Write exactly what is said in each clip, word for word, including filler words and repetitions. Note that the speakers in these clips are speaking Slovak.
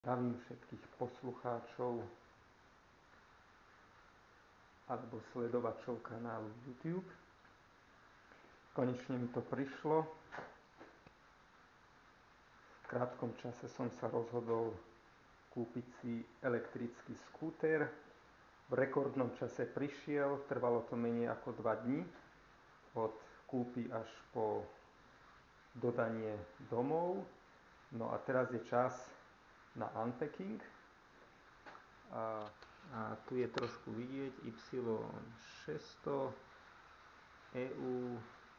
Zdravím všetkých poslucháčov alebo sledovačov kanálu YouTube. Konečne mi to prišlo. V krátkom čase som sa rozhodol kúpiť si elektrický skúter. V rekordnom čase prišiel, trvalo to menej ako dva dni. Od kúpy až po dodanie domov. No a teraz je čas na unpacking. A, a tu je trošku vidieť Y šesťsto E U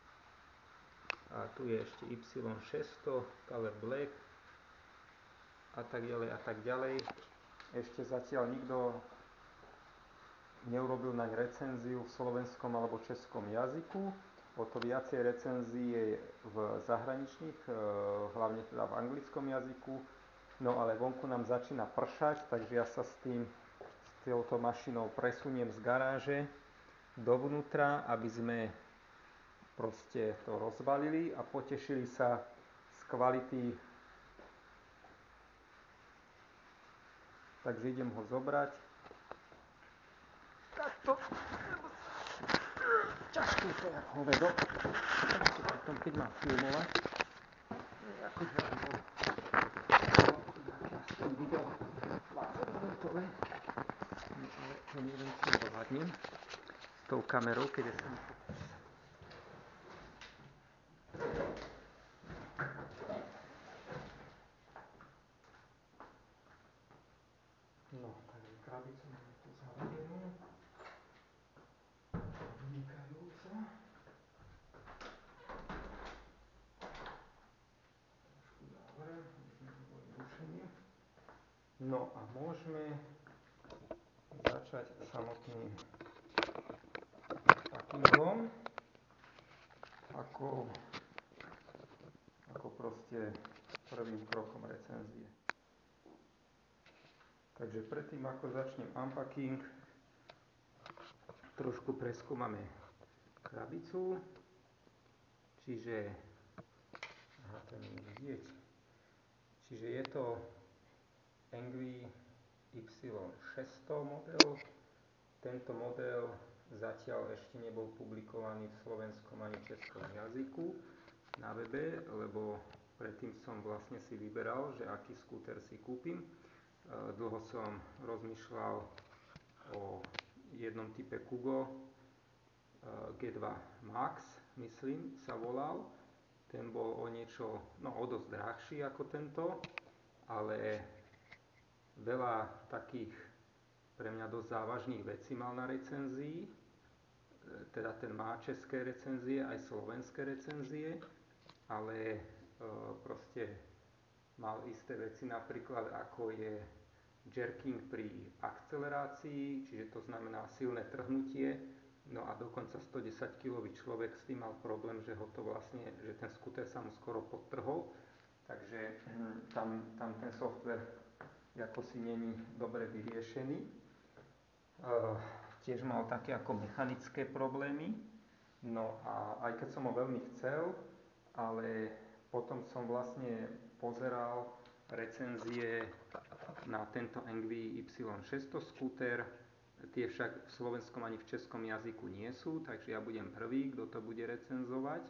a tu je ešte Y šesťsto Color Black a tak ďalej a tak ďalej. Ešte zatiaľ nikto neurobil naň recenziu v slovenskom alebo českom jazyku. O to viacej recenzií je v zahraničných, hlavne teda v anglickom jazyku. No ale vonku nám začína pršať, takže ja sa s tým, s touto mašinou presuniem z garáže dovnútra, aby sme proste to rozbalili a potešili sa z kvality. Takže idem ho zobrať. Takto. Ťažký to je hovedo. Potom keď mám filmovať. Akože aspoň video dvadsaťminútové. Ale to neviem, či ovládnem s tou kamerou, keď je som. No, takže krabicu máme tu zahľadenú. Vynikajúco. Trošku závrem, aby sme neboli rušení. No a môžeme začať samotným packingom. Ako, ako proste prvým krokom recenzie. Takže predtým, ako začnem unpacking, trošku preskúmame krabicu. Čiže, aha, to nie je vidieť. Čiže je to Engvy Y šesťsto model. Tento model zatiaľ ešte nebol publikovaný v slovenskom ani českom jazyku na webe, lebo predtým som vlastne si vyberal, že aký skúter si kúpim. Dlho som rozmýšľal o jednom type Kugo, G dva Max, myslím, sa volal. Ten bol o niečo, no o dosť drahší ako tento, ale veľa takých pre mňa dosť závažných vecí mal na recenzii. Teda ten má české recenzie, aj slovenské recenzie, ale e, proste mal isté veci, napríklad ako je jerking pri akcelerácii, čiže to znamená silné trhnutie, no a dokonca stodesaťkilový človek s tým mal problém, že ho to vlastne, že ten skúter sa mu skoro podtrhol, takže tam, tam ten software ako si není dobre vyriešený. Uh, tiež mal také ako mechanické problémy, no a aj keď som ho veľmi chcel, ale potom som vlastne pozeral recenzie na tento Engvy Y šesťsto skúter, tie však v slovenskom ani v českom jazyku nie sú, takže ja budem prvý, kto to bude recenzovať.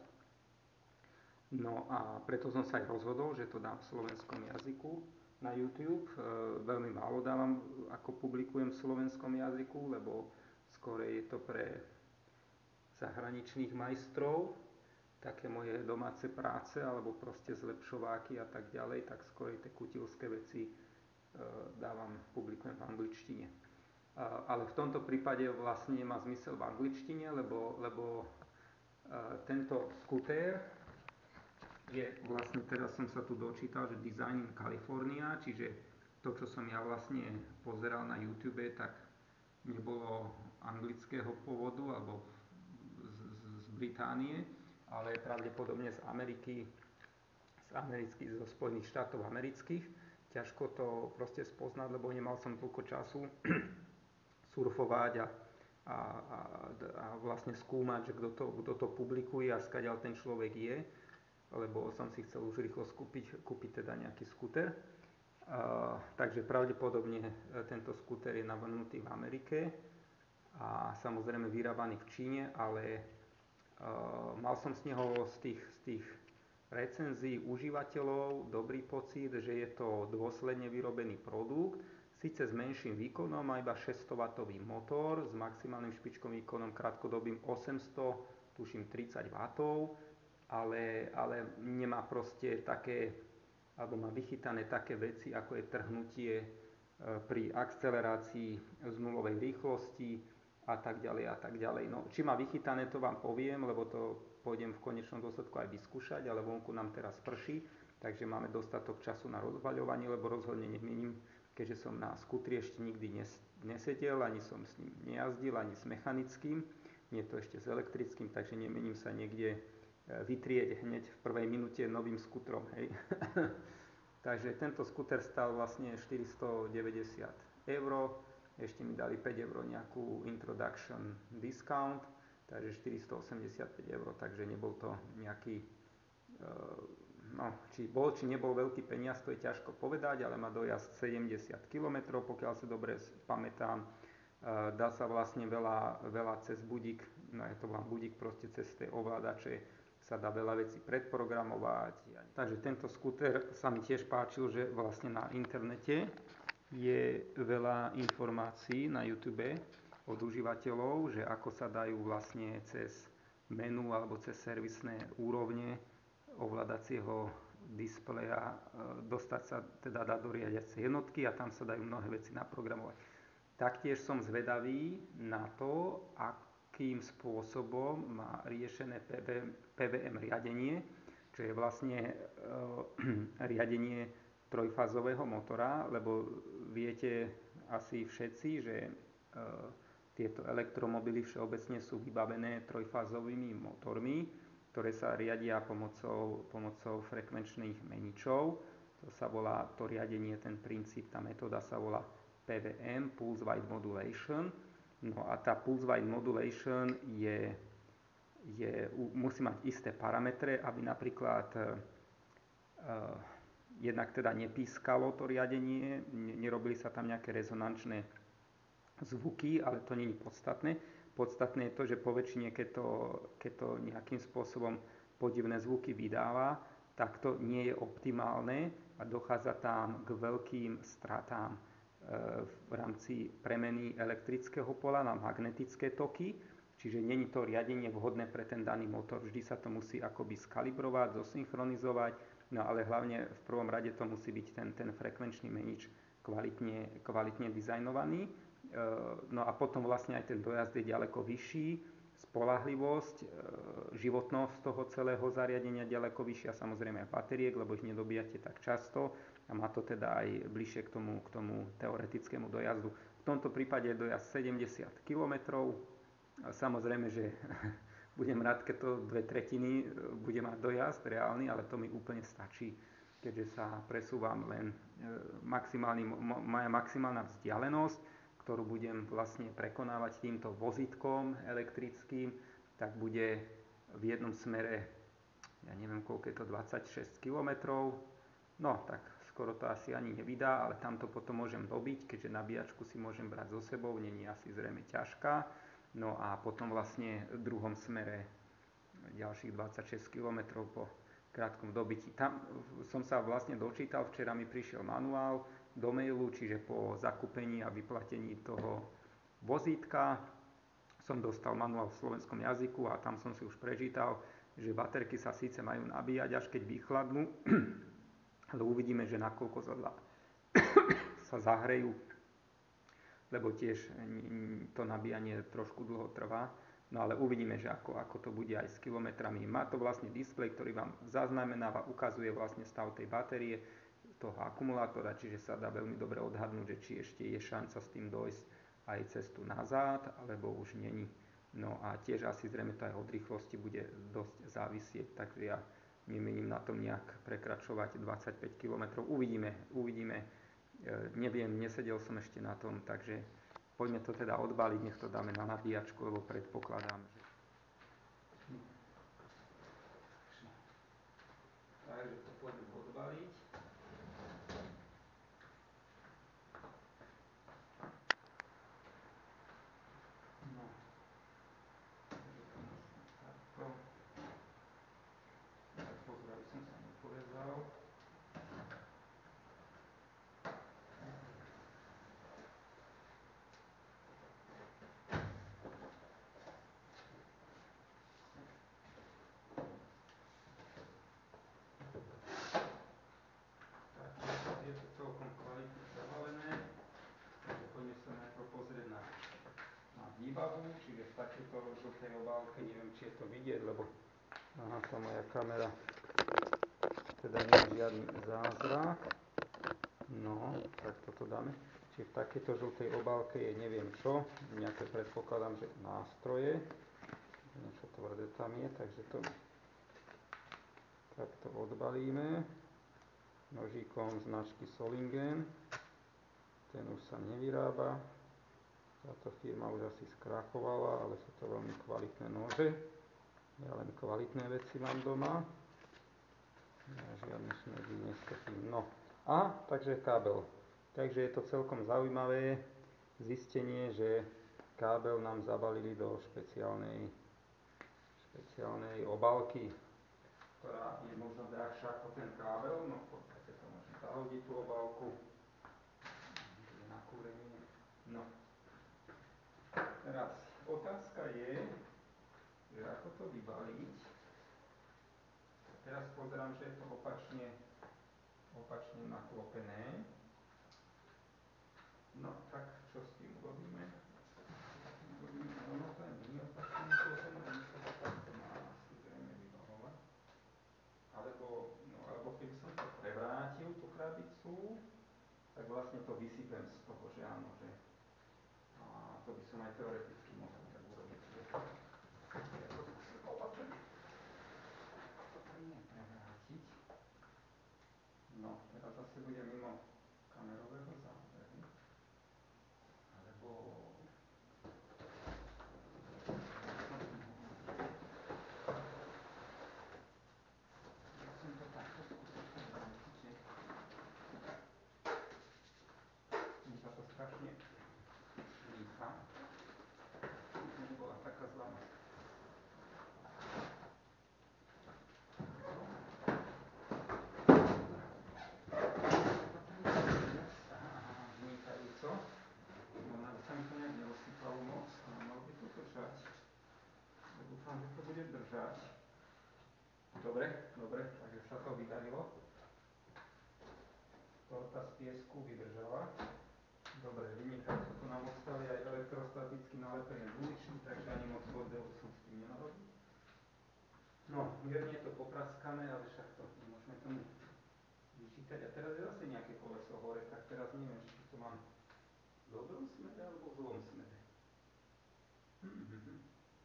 No a preto som sa aj rozhodol, že to dám v slovenskom jazyku na YouTube. E, veľmi málo dávam, ako publikujem v slovenskom jazyku, lebo skôr je to pre zahraničných majstrov, také moje domáce práce, alebo proste zlepšováky a tak ďalej, tak skôr tie kutilské veci e, dávam, publikujem v angličtine. E, ale v tomto prípade vlastne nemá zmysel v angličtine, lebo, lebo e, tento skutér je vlastne, teraz som sa tu dočítal, že Design in California, čiže to, čo som ja vlastne pozeral na YouTube, tak nebolo anglického pôvodu, alebo z, z, z Británie, ale pravdepodobne z Ameriky, z amerických, zo Spojených štátov amerických. Ťažko to proste spoznať, lebo nemal som toľko času surfovať a, a, a, a vlastne skúmať, že kto to, kto to publikuje a skadiaľ ten človek je, lebo som si chcel už rýchlo skúpiť, kúpiť teda nejaký skúter. Uh, takže pravdepodobne tento skúter je navrhnutý v Amerike a samozrejme vyrábaný v Číne, ale uh, mal som z neho z tých, z tých recenzií užívateľov dobrý pocit, že je to dôsledne vyrobený produkt, síce s menším výkonom, má iba šesťstowattov motor s maximálnym špičkovým výkonom krátkodobým osemsto, tuším tridsať wattov, ale, ale nemá proste také, alebo má vychytané také veci, ako je trhnutie pri akcelerácii z nulovej rýchlosti a tak ďalej a tak ďalej. No, či má vychytané, to vám poviem, lebo to pôjdem v konečnom dôsledku aj vyskúšať, ale vonku nám teraz prší, takže máme dostatok času na rozvaľovanie, lebo rozhodne nemienim, keďže som na skútri ešte nikdy nesedel, ani som s ním nejazdil, ani s mechanickým, nie to ešte s elektrickým, takže nemienim sa niekde vytrieť hneď v prvej minúte novým skútrom, hej. Takže tento skúter stal vlastne štyristodeväťdesiat eur, ešte mi dali päť eur nejakú introduction discount, takže štyristoosemdesiatpäť eur, takže nebol to nejaký, no, či bol, či nebol veľký peniaz, to je ťažko povedať, ale má dojazd sedemdesiat kilometrov, pokiaľ si dobre pamätám. Dá sa vlastne veľa, veľa cez budík, no je to vám budík proste cez tie ovládače, sa dá veľa vecí predprogramovať. Takže tento skúter sa mi tiež páčil, že vlastne na internete je veľa informácií na YouTube od užívateľov, že ako sa dajú vlastne cez menu alebo cez servisné úrovne ovládacieho displeja dostať sa teda dá do riadiacej jednotky a tam sa dajú mnohé veci naprogramovať. Taktiež som zvedavý na to, akým spôsobom má riešené pé vé em riadenie, čo je vlastne e, riadenie trojfázového motora, lebo viete asi všetci, že e, tieto elektromobily všeobecne sú vybavené trojfázovými motormi, ktoré sa riadia pomocou, pomocou frekvenčných meničov. To sa volá, to riadenie, ten princíp, tá metóda sa volá pé vé em, Pulse Width Modulation. No a tá Pulse Width Modulation je, je, musí mať isté parametre, aby napríklad uh, jednak teda nepískalo to riadenie, nerobili sa tam nejaké rezonančné zvuky, ale to nie je podstatné. Podstatné je to, že poväčšine, keď to, keď to nejakým spôsobom podivné zvuky vydáva, tak to nie je optimálne a dochádza tam k veľkým stratám v rámci premeny elektrického pola na magnetické toky, čiže není to riadenie vhodné pre ten daný motor. Vždy sa to musí akoby skalibrovať, zosynchronizovať, no ale hlavne v prvom rade to musí byť ten, ten frekvenčný menič kvalitne, kvalitne dizajnovaný. No a potom vlastne aj ten dojazd je ďaleko vyšší, spoľahlivosť, životnosť toho celého zariadenia ďaleko vyššia, samozrejme aj batériek, lebo ich nedobíjate tak často a má to teda aj bližšie k tomu, k tomu teoretickému dojazdu. V tomto prípade je dojazd sedemdesiat kilometrov. Samozrejme, že budem rád, keď to dve tretiny bude mať dojazd reálny, ale to mi úplne stačí, keďže sa presúvam len maximálny, moja maximálna vzdialenosť, ktorú budem vlastne prekonávať týmto vozítkom elektrickým, tak bude v jednom smere, ja neviem koľko je to, dvadsaťšesť kilometrov, no tak skoro to asi ani nevydá, ale tam to potom môžem dobiť, keďže nabíjačku si môžem brať so sebou, není asi zrejme ťažká. No a potom vlastne v druhom smere ďalších dvadsaťšesť kilometrov po krátkom dobití. Tam som sa vlastne dočítal, včera mi prišiel manuál do mailu, čiže po zakúpení a vyplatení toho vozítka som dostal manuál v slovenskom jazyku a tam som si už prečítal, že baterky sa síce majú nabíjať, až keď vychladnú, ale uvidíme, že nakoľko sa, sa zahrejú, lebo tiež to nabíjanie trošku dlho trvá. No ale uvidíme, že ako, ako to bude aj s kilometrami. Má to vlastne displej, ktorý vám zaznamenáva, ukazuje vlastne stav tej batérie, toho akumulátora, čiže sa dá veľmi dobre odhadnúť, že či ešte je šanca s tým dojsť aj cestu nazad, alebo už není. No a tiež asi zrejme to aj od rýchlosti bude dosť závisieť, takže ja nemienim na tom nejak prekračovať dvadsaťpäť kilometrov. Uvidíme, uvidíme. E, neviem, nesedel som ešte na tom, takže poďme to teda odbaliť, nech to dáme na nabíjačku, lebo predpokladám, že... Takže to poďme odbaliť. tejto žltej obálke, neviem, či je to vidieť, lebo aha, tá moja kamera teda nie je žiadny zázrak. No, tak toto dáme. Čiže v takejto žltej obálke je neviem čo, nejaké predpokladám, že nástroje. Niečo tvrdé tam je, takže to takto odbalíme nožíkom značky Solingen. Ten už sa nevyrába. Táto firma už asi skrachovala, ale sú to veľmi kvalitné nože. Ja len kvalitné veci mám doma. Ja žiadne šmedy nestopím. No a takže kábel. Takže je to celkom zaujímavé zistenie, že kábel nám zabalili do špeciálnej, špeciálnej obálky, ktorá je možno drahšia ako ten kábel. No v podstate to môžem zahodiť tú obálku. Na kúrenie. No. Teraz otázka je, že ako to vybaliť. Teraz pozerám, že je to opačne, opačne naklopené. No, tak čo s tým urobíme? Urobíme, ono to nie je opačne naklopené, ono sa to takto má asi zrejme vybalovať. Alebo, no, alebo keby som to prevrátil, tú krabicu, tak vlastne to vysypem z toho, že áno, že a to by som aj teoreticky mohol tak urobiť. Ja to skúsim opatrne. Opatrne prevrátiť. No, teraz zase bude mimo kamerového záberu. Alebo... Ja som to takto skúsil prevrátiť, že... Mi sa to strašne šmícha. To nebola taká zlá. Dúfam, že to bude držať. Dobre, dobre, takže sa to vydarilo. Torta z piesku vydržala. Dobre, vynikajúco, tu nám ostali aj elektrostaticky nalepené guličky, takže ani moc bordelu som s tým nenarobil. No, mierne je to popraskané, ale však to nemôžeme tomu vyčítať. A teraz je zase nejaké koleso hore, tak teraz neviem, či to mám v dobrom smere alebo v zlom smere. Mm-hmm.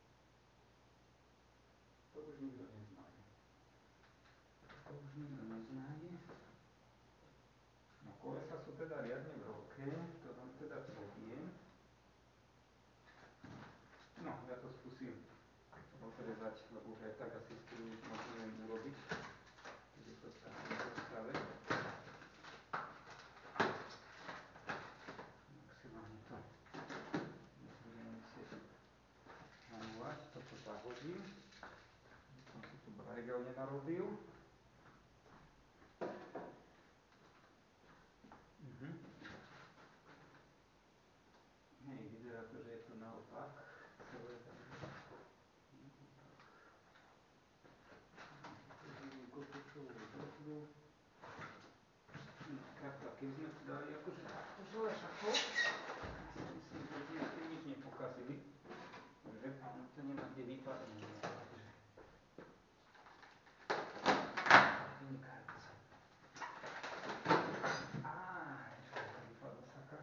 To už nikto neznáje. To už nikto neznáje. No kolesa sú teda riadne veľké, to vám teda poviem. No, ja to skúsim rozrezať, lebo už aj tak asi s tým nič moc neviem urobiť. Keď je to v takom stave. Maximálne to nebudem musieť namovať, toto zahodím. Som si tu brajgel nenarobil. Mhm. Hej, vyzerá to, že je to naopak. Celé tam je naopak. Kotočovú brzdu. No, krátko, keby sme to dali akože takto želešako, ja si myslím, že sme s tým nič nepokazili. Že áno, to nemá kde vypadnúť. Vynikajúco. Á, ešte to vypadlo saka.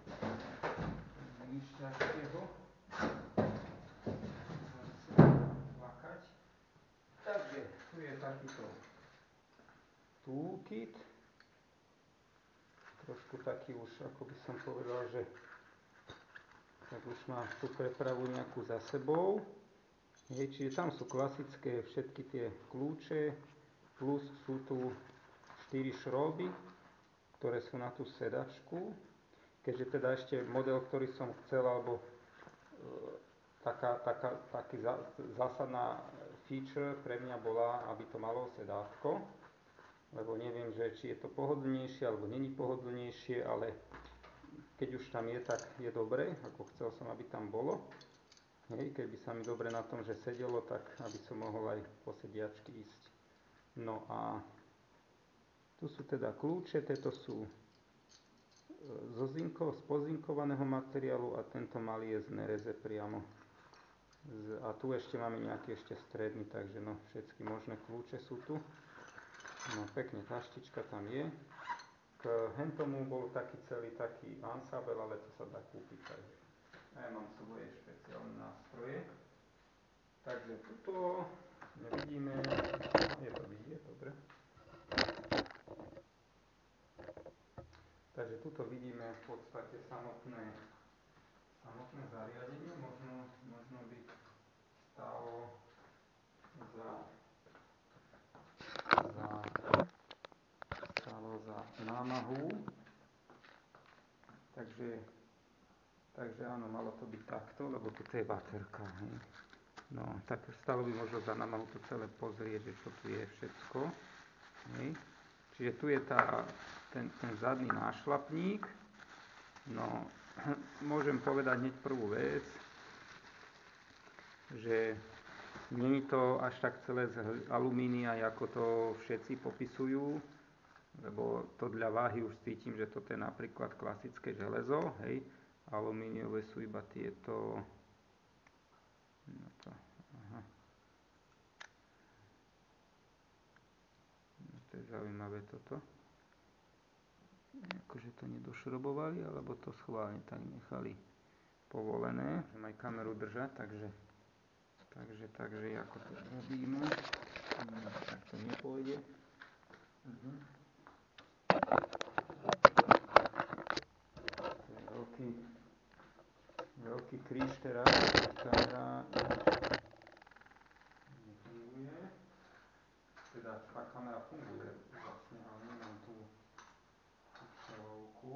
Nič ťažkého. Plakať. Takže, tu je takýto toolkit. Trošku taký už, ako by som povedal, že tak už má tú prepravu nejakú za sebou. Hej, čiže tam sú klasické všetky tie kľúče, plus sú tu štyri šroby, ktoré sú na tú sedačku. Keďže teda ešte model, ktorý som chcel, alebo e, taká, taká, taký za, zásadná feature pre mňa bola, aby to malo sedátko. Lebo neviem, že či je to pohodlnejšie, alebo není pohodlnejšie, ale keď už tam je, tak je dobre, ako chcel som, aby tam bolo. Hej, keby sa mi dobre na tom, že sedelo, tak aby som mohol aj po sediačky ísť. No a tu sú teda kľúče, tieto sú zo zinko, z pozinkovaného materiálu a tento malý je z nereze priamo. A tu ešte máme nejaký ešte stredný, takže no všetky možné kľúče sú tu. No pekne, taštička tam je. K hentomu bol taký celý taký ansábel, ale to sa dá kúpiť, takže ja mám svoje špeciálne nástroje. Takže tuto nevidíme, je to vidieť, dobre. Takže tuto vidíme v podstate samotné, samotné zariadenie, možno, možno by stálo za, za, stálo za námahu. Takže, takže áno, malo to byť takto, lebo toto je baterka, hej. No, tak stalo by možno za námahu to celé pozrieť, že čo tu je všetko, hej. Čiže tu je tá, ten, ten zadný nášlapník. No, môžem povedať hneď prvú vec, že nie je to až tak celé z alumínia, ako to všetci popisujú, lebo to dla váhy už cítim, že toto je napríklad klasické železo, hej, alumíniové sú iba tieto, no to, aha, no to je zaujímavé toto, akože to nedošrobovali, alebo to schválne tak nechali povolené, že aj kameru držať, takže, takže, takže ako to robíme, no, tak to nepôjde. Uh-huh. To je veľký, veľký kríž teraz, kamera nefunguje, teda tá kamera funguje vlastne, ale nemám tú čelovku.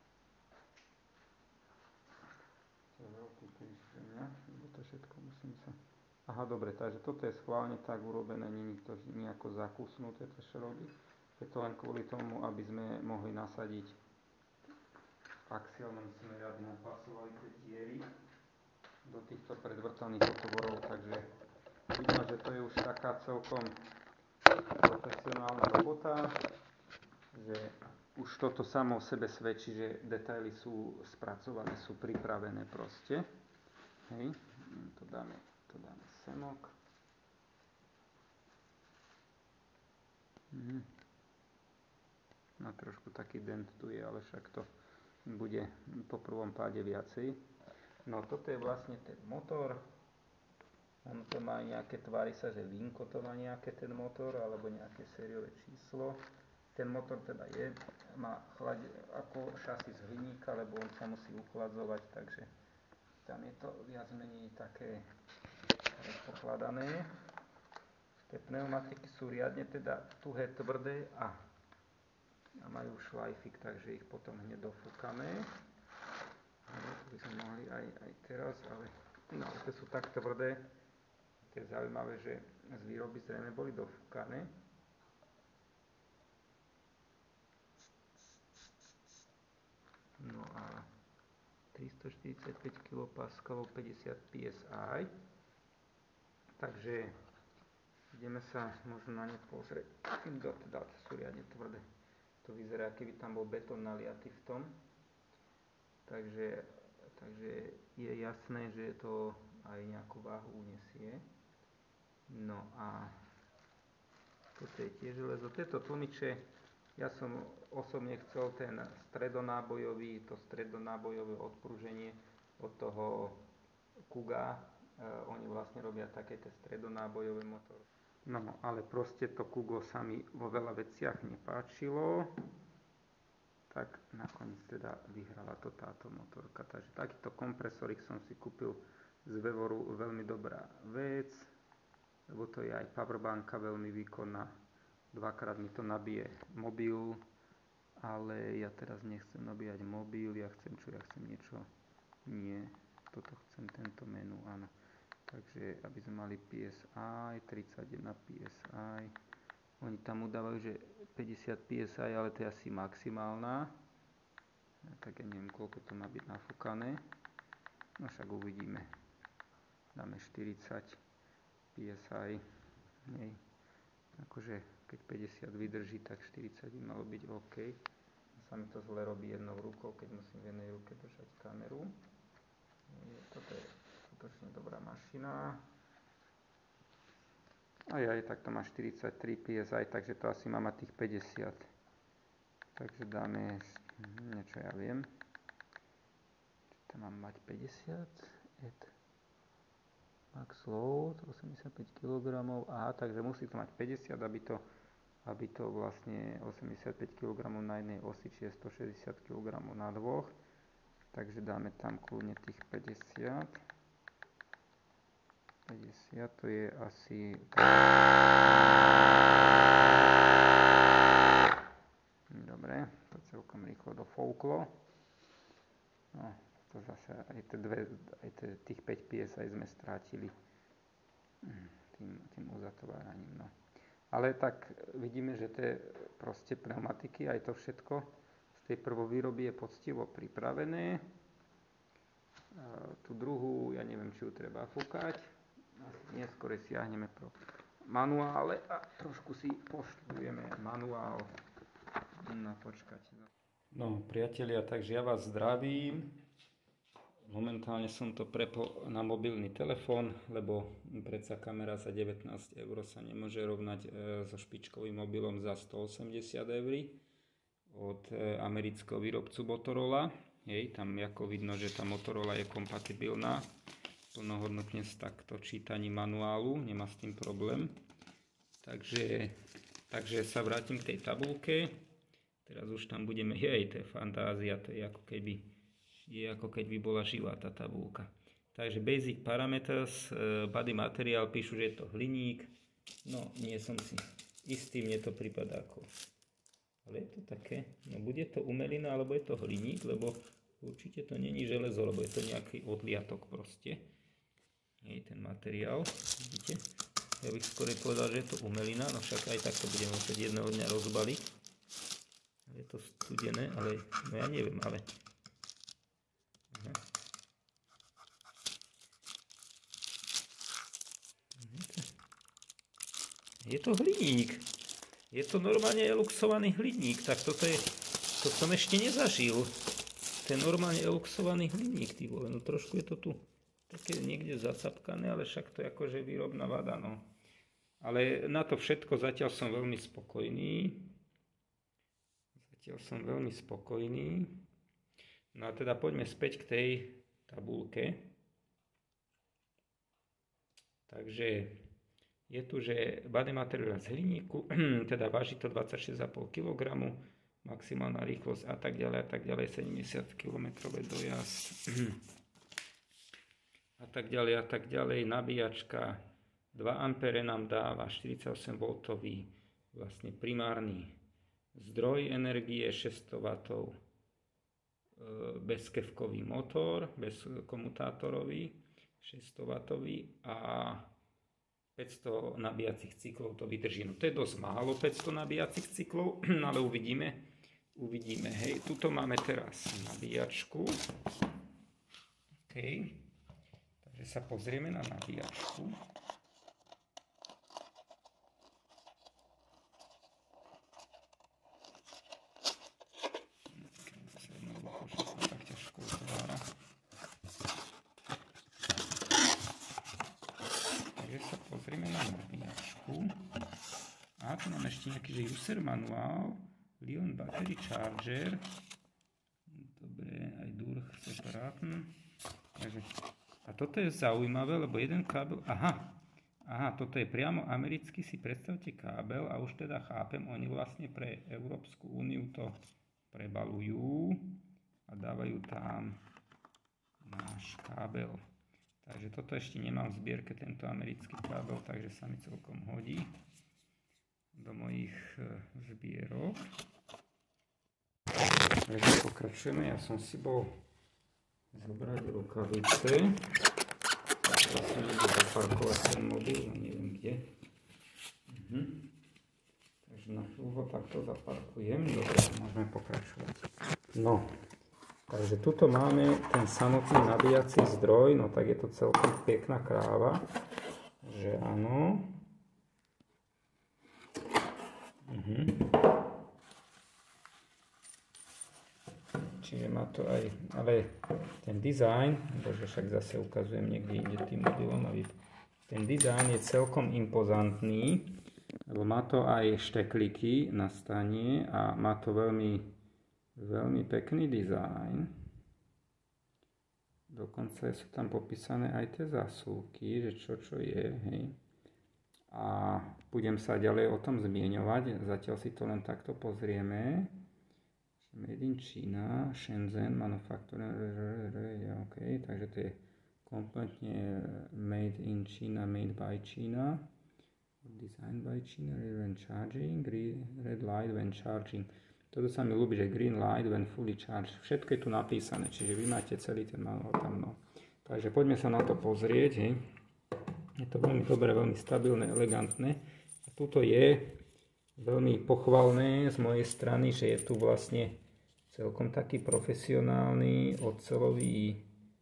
To je veľký kríž pre mňa, lebo to všetko musím sa... Aha, dobre, takže toto je schválne tak urobené, nie je to nejako zakusnuté, to šroby. Je to len kvôli tomu, aby sme mohli nasadiť v axiálnom smere, aby nám pasovali tie diery do týchto predvrtaných otvorov, takže vidno, že to je už taká celkom profesionálna robota, že už toto samo o sebe svedčí, že detaily sú spracované, sú pripravené proste. Hej, to dáme, to dáme semok. Mhm. No trošku taký dent tu je, ale však to bude po prvom páde viacej. No toto je vlastne ten motor. On to má nejaké, tvári sa, že linko to má nejaké ten motor, alebo nejaké sériové číslo. Ten motor teda je, má chlade, ako šasy z hliníka, lebo on sa musí uchladzovať, takže tam je to viac menej také pokladané. Tie pneumatiky sú riadne teda tuhé, tvrdé a, a majú šlajfik, takže ich potom hneď dofúkame. To by sme mohli aj, aj teraz, ale no, tie sú tak tvrdé, to je zaujímavé, že z výroby zrejme boli dofúkané. No a tristoštyridsaťpäť kilopaskalov, päťdesiat pé es í. Takže ideme sa možno na ne pozrieť. Teda sú riadne tvrdé. To vyzerá, keby tam bol betón naliatý v tom. Takže, takže je jasné, že to aj nejakú váhu unesie. No a toto je tiež železo. Tieto tlmiče, ja som osobne chcel ten stredonábojový, to stredonábojové odpruženie od toho Kuga. E, oni vlastne robia také tie stredonábojové motory. No, ale proste to Kugo sa mi vo veľa veciach nepáčilo. Tak nakoniec teda vyhrala to táto motorka. Takže takýto kompresorik som si kúpil z Vevoru, veľmi dobrá vec, lebo to je aj powerbanka veľmi výkonná. Dvakrát mi to nabije mobil, ale ja teraz nechcem nabíjať mobil, ja chcem čo, ja chcem niečo, nie, toto chcem, tento menu, áno. Takže aby sme mali pé es í, tridsaťjeden pé es í, oni tam udávajú, že päťdesiat pé es í, ale to je asi maximálna, tak ja neviem, koľko to má byť nafúkané, no však uvidíme, dáme štyridsať pé es í, nej, akože keď päťdesiat vydrží, tak štyridsať by malo byť OK. Sa mi to zle robí jednou rukou, keď musím v jednej ruke držať kameru. Toto je, skutočne dobrá mašina. Aj aj, tak to má štyridsaťtri pé es í, takže to asi má mať tých päťdesiat. Takže dáme, niečo ja viem. Či to mám mať päťdesiat? Add max load, osemdesiatpäť kilogramov. Aha, takže musí to mať päťdesiat, aby to, aby to vlastne osemdesiatpäť kilogramov na jednej osi, čiže stošesťdesiat kilogramov na dvoch. Takže dáme tam kľudne tých päťdesiat. päťdesiat, to je asi... Dobre, to celkom rýchlo dofouklo. No, to zase aj, tie dve, aj tie, tých päť pé es í sme strátili tým, tým uzatváraním. No. Ale tak vidíme, že tie proste pneumatiky, aj to všetko z tej prvovýroby je poctivo pripravené. Tú druhú, ja neviem, či ju treba fúkať. Neskôr siahneme pro manuále a trošku si poštudujeme manuál. No, počkať. No, priatelia, takže ja vás zdravím. Momentálne som to prepol na mobilný telefón, lebo predsa kamera za devätnásť eur sa nemôže rovnať e, so špičkovým mobilom za stoosemdesiat eur od e, amerického výrobcu Motorola. Hej, tam ako vidno, že tá Motorola je kompatibilná plnohodnotne s takto čítaním manuálu, nemá s tým problém. Takže, takže sa vrátim k tej tabulke. Teraz už tam budeme, hej, to je fantázia, to je ako keby, je ako keď by bola živá tá tabulka. Takže basic parameters, body material, píšu, že je to hliník. No, nie som si istý, mne to prípada ako, ale je to také, no bude to umelina, alebo je to hliník, lebo určite to není železo, lebo je to nejaký odliatok proste. Hej, ten materiál, vidíte? Ja bych skôr povedal, že je to umelina, no však aj tak to budeme musieť jedného dňa rozbaliť. Je to studené, ale, no ja neviem, ale... Aha. Je to hliník. Je to normálne eluxovaný hliník, tak toto je, to som ešte nezažil. To je normálne eluxovaný hliník, ty vole, no trošku je to tu také niekde zacapkané, ale však to je akože výrobná vada, no. Ale na to všetko zatiaľ som veľmi spokojný. Zatiaľ som veľmi spokojný. No a teda poďme späť k tej tabulke. Takže je tu, že body materiál z hliníku, teda váži to dvadsaťšesť celá päť kilograma, maximálna rýchlosť a tak ďalej a tak ďalej, sedemdesiat kilometrov dojazd a tak ďalej a tak ďalej. Nabíjačka dva ampere nám dáva štyridsaťosem voltový vlastne primárny zdroj energie, šesťsto wattov bezkevkový motor, bez komutátorový, šesťsto wattový a päťsto nabíjacích cyklov to vydrží. No to je dosť málo, päťsto nabíjacích cyklov, ale uvidíme. Uvidíme, hej. Tuto máme teraz nabíjačku. OK. Takže sa pozrieme na nabíjačku. Takže sa pozrieme na nabíjačku. A tu máme ešte nejaký, že user manuál, Lion battery charger. Dobre, aj durch separátny. Takže, a toto je zaujímavé, lebo jeden kábel, aha, aha, toto je priamo americký, si predstavte kábel a už teda chápem, oni vlastne pre Európsku úniu to prebalujú a dávajú tam náš kábel. Takže toto ešte nemám v zbierke, tento americký kábel, takže sa mi celkom hodí do mojich zbierok. Takže pokračujeme, ja som si bol zobrať rukavice. Ja som niekde zaparkovať ten mobil, neviem kde. Mhm. Takže na chvíľu takto zaparkujem, dobre, môžeme pokračovať. No. Takže tuto máme ten samotný nabíjací zdroj, no tak je to celkom pekná kráva, že áno. Mhm. čiže má to aj, ale ten dizajn, bože, však zase ukazujem niekde inde tým modelom, aby ten dizajn je celkom impozantný, lebo má to aj štekliky na stanie a má to veľmi, veľmi pekný dizajn. Dokonca sú tam popísané aj tie zásuvky, že čo čo je, hej. A budem sa ďalej o tom zmieňovať, zatiaľ si to len takto pozrieme. Made in China, Shenzhen, manufacturer, ok, takže to je kompletne made in China, made by China, designed by China, red when charging, red light when charging. Toto sa mi ľúbi, že green light when fully charged. Všetko je tu napísané, čiže vy máte celý ten manuál tam, no. Takže poďme sa na to pozrieť, hej. Je to veľmi dobré, veľmi stabilné, elegantné. A tuto je veľmi pochvalné z mojej strany, že je tu vlastne celkom taký profesionálny oceľový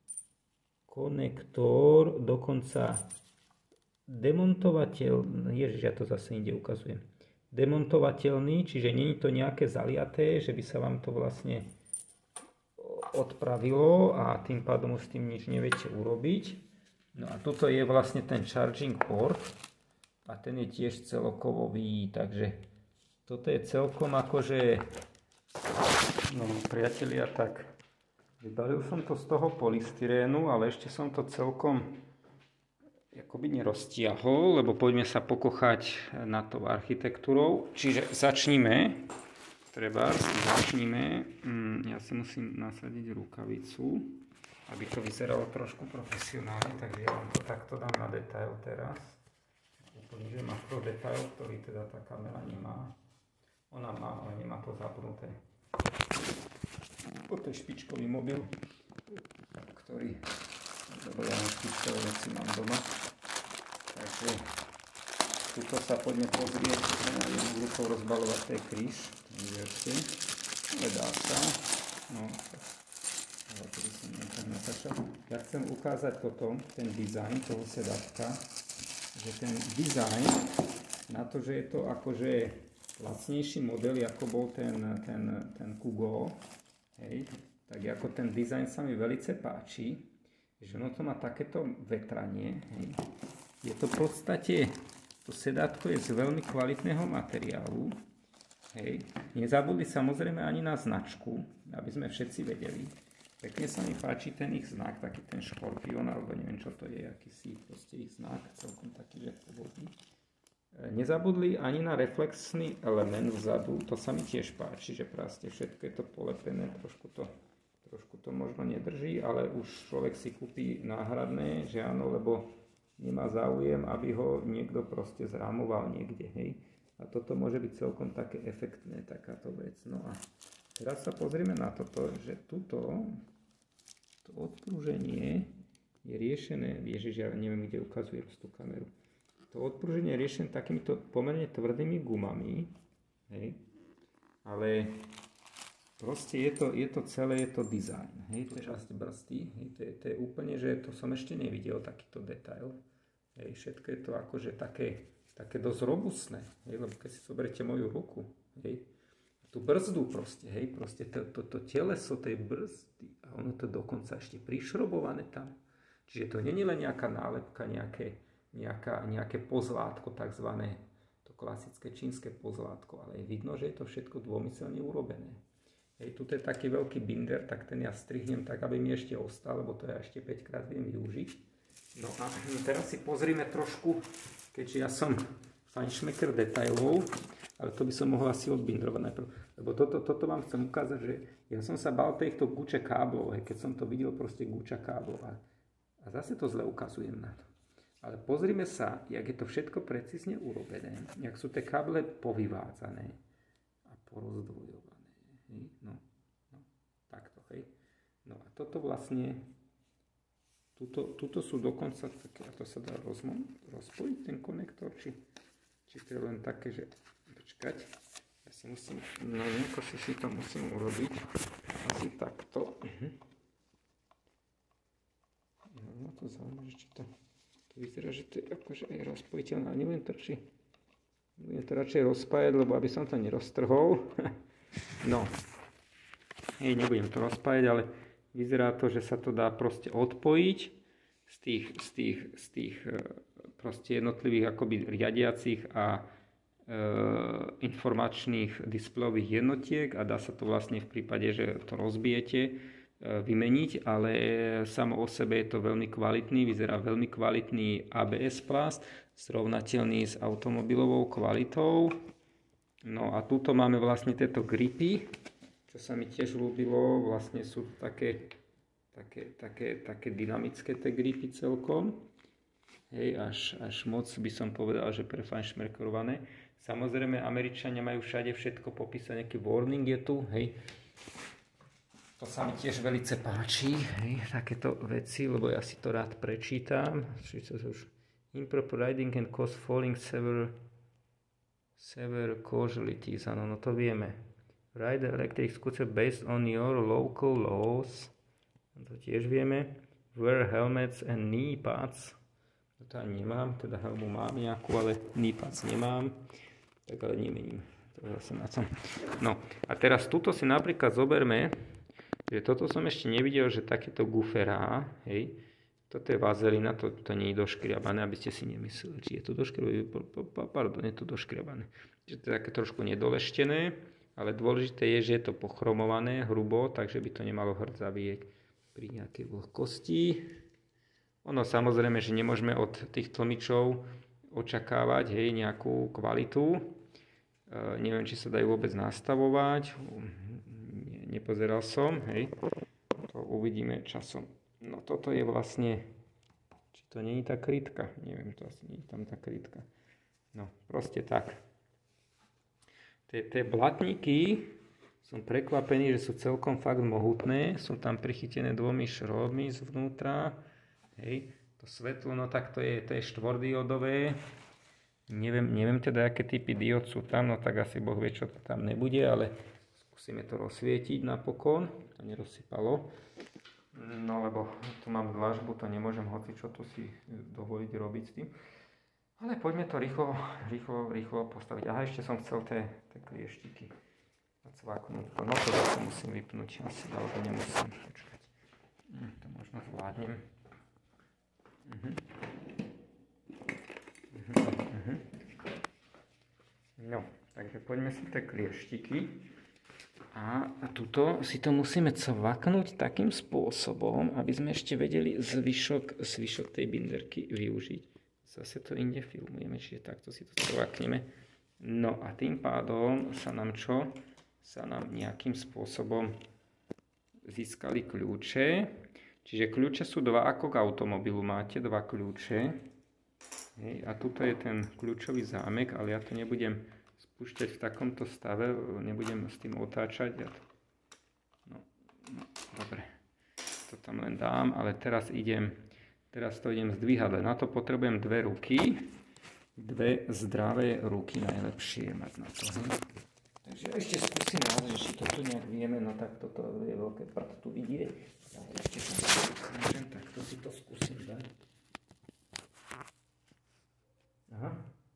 konektor, dokonca demontovateľný, ježiš, ja to zase inde ukazujem, demontovateľný, čiže nie je to nejaké zaliaté, že by sa vám to vlastne odpravilo a tým pádom už s tým nič neviete urobiť. No a toto je vlastne ten charging port a ten je tiež celokovový, takže toto je celkom akože, no priatelia, tak vybalil som to z toho polystyrénu, ale ešte som to celkom akoby neroztiahol, lebo poďme sa pokochať na to architektúrou. Čiže začníme, treba, začníme, ja si musím nasadiť rukavicu, aby to vyzeralo trošku profesionálne, takže ja vám to takto dám na detail teraz. Úplne, že makro detail, ktorý teda tá kamera nemá. Ona má, ale nemá to zapnuté. Toto je špičkový mobil, ktorý, lebo ja na špičkové veci mám doma. Takže tuto sa poďme pozrieť na jednu rukou rozbalovať tej kríž. Ale dá sa. No, ja chcem ukázať toto, ten dizajn toho sedačka, že ten dizajn, na to, že je to akože lacnejší model, ako bol ten, ten, ten Kugo, hej, tak ako ten dizajn sa mi velice páči, že ono to má takéto vetranie, hej. Je to v podstate, to sedátko je z veľmi kvalitného materiálu, hej. Nezabudli samozrejme ani na značku, aby sme všetci vedeli. Pekne sa mi páči ten ich znak, taký ten škorpión, alebo neviem čo to je, akýsi proste ich znak, celkom taký, že povodný. Nezabudli ani na reflexný element vzadu, to sa mi tiež páči, že proste všetko je to polepené, trošku to, trošku to možno nedrží, ale už človek si kúpi náhradné, že áno, lebo nemá záujem, aby ho niekto proste zrámoval niekde, hej. A toto môže byť celkom také efektné, takáto vec. No a teraz sa pozrieme na toto, že tuto to odprúženie je riešené, ježiš, ja neviem, kde ukazujem tú kameru. To odprúženie je riešené takýmito pomerne tvrdými gumami, hej, ale proste je to, je to celé, je to dizajn, hej, to je časť brzdy, hej, to je, to je úplne, že to som ešte nevidel, takýto detail, hej, všetko je to akože také, také dosť robustné, hej, lebo keď si zoberiete moju ruku, hej, tú brzdu proste, hej, proste to, to, to teleso tej brzdy a ono to dokonca ešte prišrobované tam, čiže to nie je len nejaká nálepka, nejaké, nejaká, nejaké pozlátko, takzvané, to klasické čínske pozlátko, ale je vidno, že je to všetko dômyselne urobené. Hej, tu je taký veľký binder, tak ten ja strihnem tak, aby mi ešte ostal, lebo to ja ešte päť krát viem využiť. No a teraz si pozrime trošku, keďže ja som fajnšmeker detailov, ale to by som mohol asi odbindrovať najprv, lebo toto, toto vám chcem ukázať, že ja som sa bál týchto guče káblov, hej, keď som to videl proste guča káblov a, a zase to zle ukazujem na to. Ale pozrime sa, jak je to všetko precízne urobené, jak sú tie káble povyvádzané a porozdvojované, hej, no, no, takto, hej. No a toto vlastne, tuto, tuto sú dokonca také, a to sa dá rozmon, rozpojiť ten konektor, či, či to je len také, že počkať, ja si musím, no nejako si si to musím urobiť, asi takto. No to zaujímavé, či to, to vyzerá, že to je akože aj rozpojiteľné, ale neviem to, či, budem to radšej rozpájať, lebo aby som to neroztrhol. No, Hej, nebudem to rozpájať, ale vyzerá to, že sa to dá proste odpojiť z tých, z tých, z tých proste jednotlivých akoby riadiacich a e, informačných displejových jednotiek a dá sa to vlastne v prípade, že to rozbijete, e, vymeniť, ale samo o sebe je to veľmi kvalitný, vyzerá veľmi kvalitný á bé es plast, srovnateľný s automobilovou kvalitou. No a tuto máme vlastne tieto gripy, čo sa mi tiež ľúbilo, vlastne sú také, také, také, také dynamické tie gripy celkom. Hej, až, až moc by som povedal, že prefajnšmerkrované. Samozrejme, Američania majú všade všetko popísané, nejaký warning je tu, hej. To sa mi tiež veľce páči, hej, takéto veci, lebo ja si to rád prečítam. Improper riding can cause falling severe, severe casualties, áno, no to vieme. Ride electric scooter based on your local laws, to tiež vieme. Wear helmets and knee pads. To ani nemám, teda helmu mám nejakú, ale knee pads nemám, tak ale nemením. To zase na tom. No a teraz tuto si napríklad zoberme, že toto som ešte nevidel, že takéto guferá, hej, toto je vazelina, to, to nie je doškriabané, aby ste si nemysleli, či je to doškriabané, pardon, je to doškriabané. Že to je také trošku nedoleštené, ale dôležité je, že je to pochromované hrubo, takže by to nemalo hrdzavieť pri nejakej vlhkosti. Ono samozrejme, že nemôžeme od tých tlmičov očakávať, hej, nejakú kvalitu. E, neviem, či sa dajú vôbec nastavovať. Nie, nepozeral som, hej. To uvidíme časom. No toto je vlastne, či to nie je tá krytka. Neviem, to asi nie je tam tá krytka. No, proste tak. Tie blatníky, som prekvapený, že sú celkom fakt mohutné. Sú tam prichytené dvomi šróbmi zvnútra. Hej, to svetlo, no tak to je, to je štvordiodové. Neviem, neviem teda, aké typy diód sú tam, no tak asi Boh vie, čo to tam nebude, ale skúsime to rozsvietiť napokon. To nerozsypalo. No lebo tu mám dlažbu, to nemôžem hoci čo tu si dovoliť robiť s tým. Ale poďme to rýchlo, rýchlo, rýchlo postaviť. Aha, ešte som chcel tie, tie klieštiky nacvaknúť. No to zase musím vypnúť, asi, alebo nemusím. Počkať. Hm, to možno zvládnem. Uh-huh. Uh-huh. Uh-huh. No, takže poďme si tie klieštiky a tuto si to musíme cvaknúť takým spôsobom, aby sme ešte vedeli zvyšok, zvyšok tej binderky využiť. Zase to inde filmujeme, čiže takto si to cvakneme. No a tým pádom sa nám čo? Sa nám nejakým spôsobom získali kľúče. Čiže kľúče sú dva, ako k automobilu máte, dva kľúče. Hej, a tuto je ten kľúčový zámek, ale ja to nebudem spúšťať v takomto stave, nebudem s tým otáčať. Ja to... no, no, dobre, to tam len dám, ale teraz idem, teraz to idem zdvíhať. Na to potrebujem dve ruky, dve zdravé ruky najlepšie mať na to. Hej. Takže ja ešte skúsim raz, že či to tu nejak vieme, no tak toto je veľké prd tu vidieť. Ale ešte som sa snažím, tak to si to skúsim dať. Aha.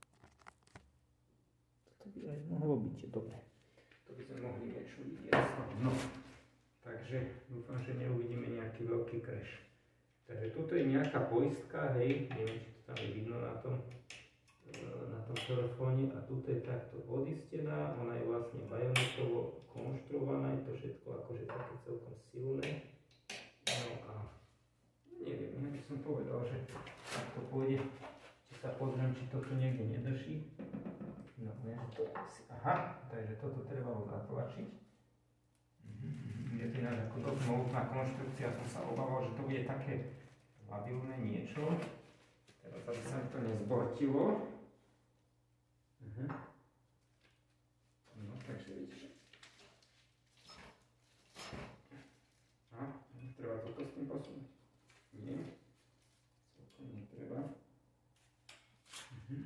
Toto by aj mohlo byť, dobre. To by sme mohli niečo vidieť. No, takže dúfam, že neuvidíme nejaký veľký crash. Takže tuto je nejaká poistka, hej, neviem, či to tam je vidno na tom. na tom telefóne a tuto je takto odistená, ona je vlastne bajonetovo konštruovaná, je to všetko akože také celkom silné. No a neviem, ja by som povedal, že takto pôjde, či sa pozriem, či to tu niekde nedrží. No, ja to asi, aha, takže toto treba ho zatlačiť. Je to ináč ako dosť mohutná konštrukcia, som sa obával, že to bude také labilné niečo. Teraz aby sa to nezbortilo. Uh-huh. No, takže vidíš. A, treba toto s tým posunúť. Nie. Celkom netreba. Uh-huh.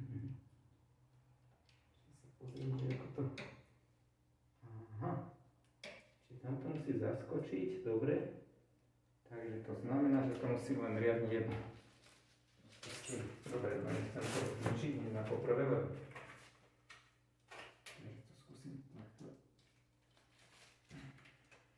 Sa pozriem, že ako to... Aha. Čiže tam to musí zaskočiť, dobre. Takže to znamená, že to musí len riadne jedno. Dobre, no nechcem to zničiť, nie na poprvé, lebo nech to skúsim takto.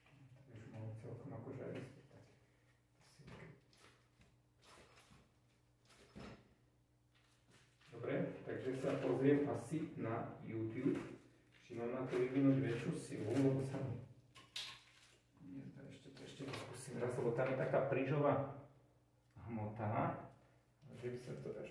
pozriem asi na YouTube, či mám na to vyvinúť väčšiu silu, lebo sa mi... Ešte to ešte skúsim raz, lebo tam je taká prížová hmota, že by sa to až...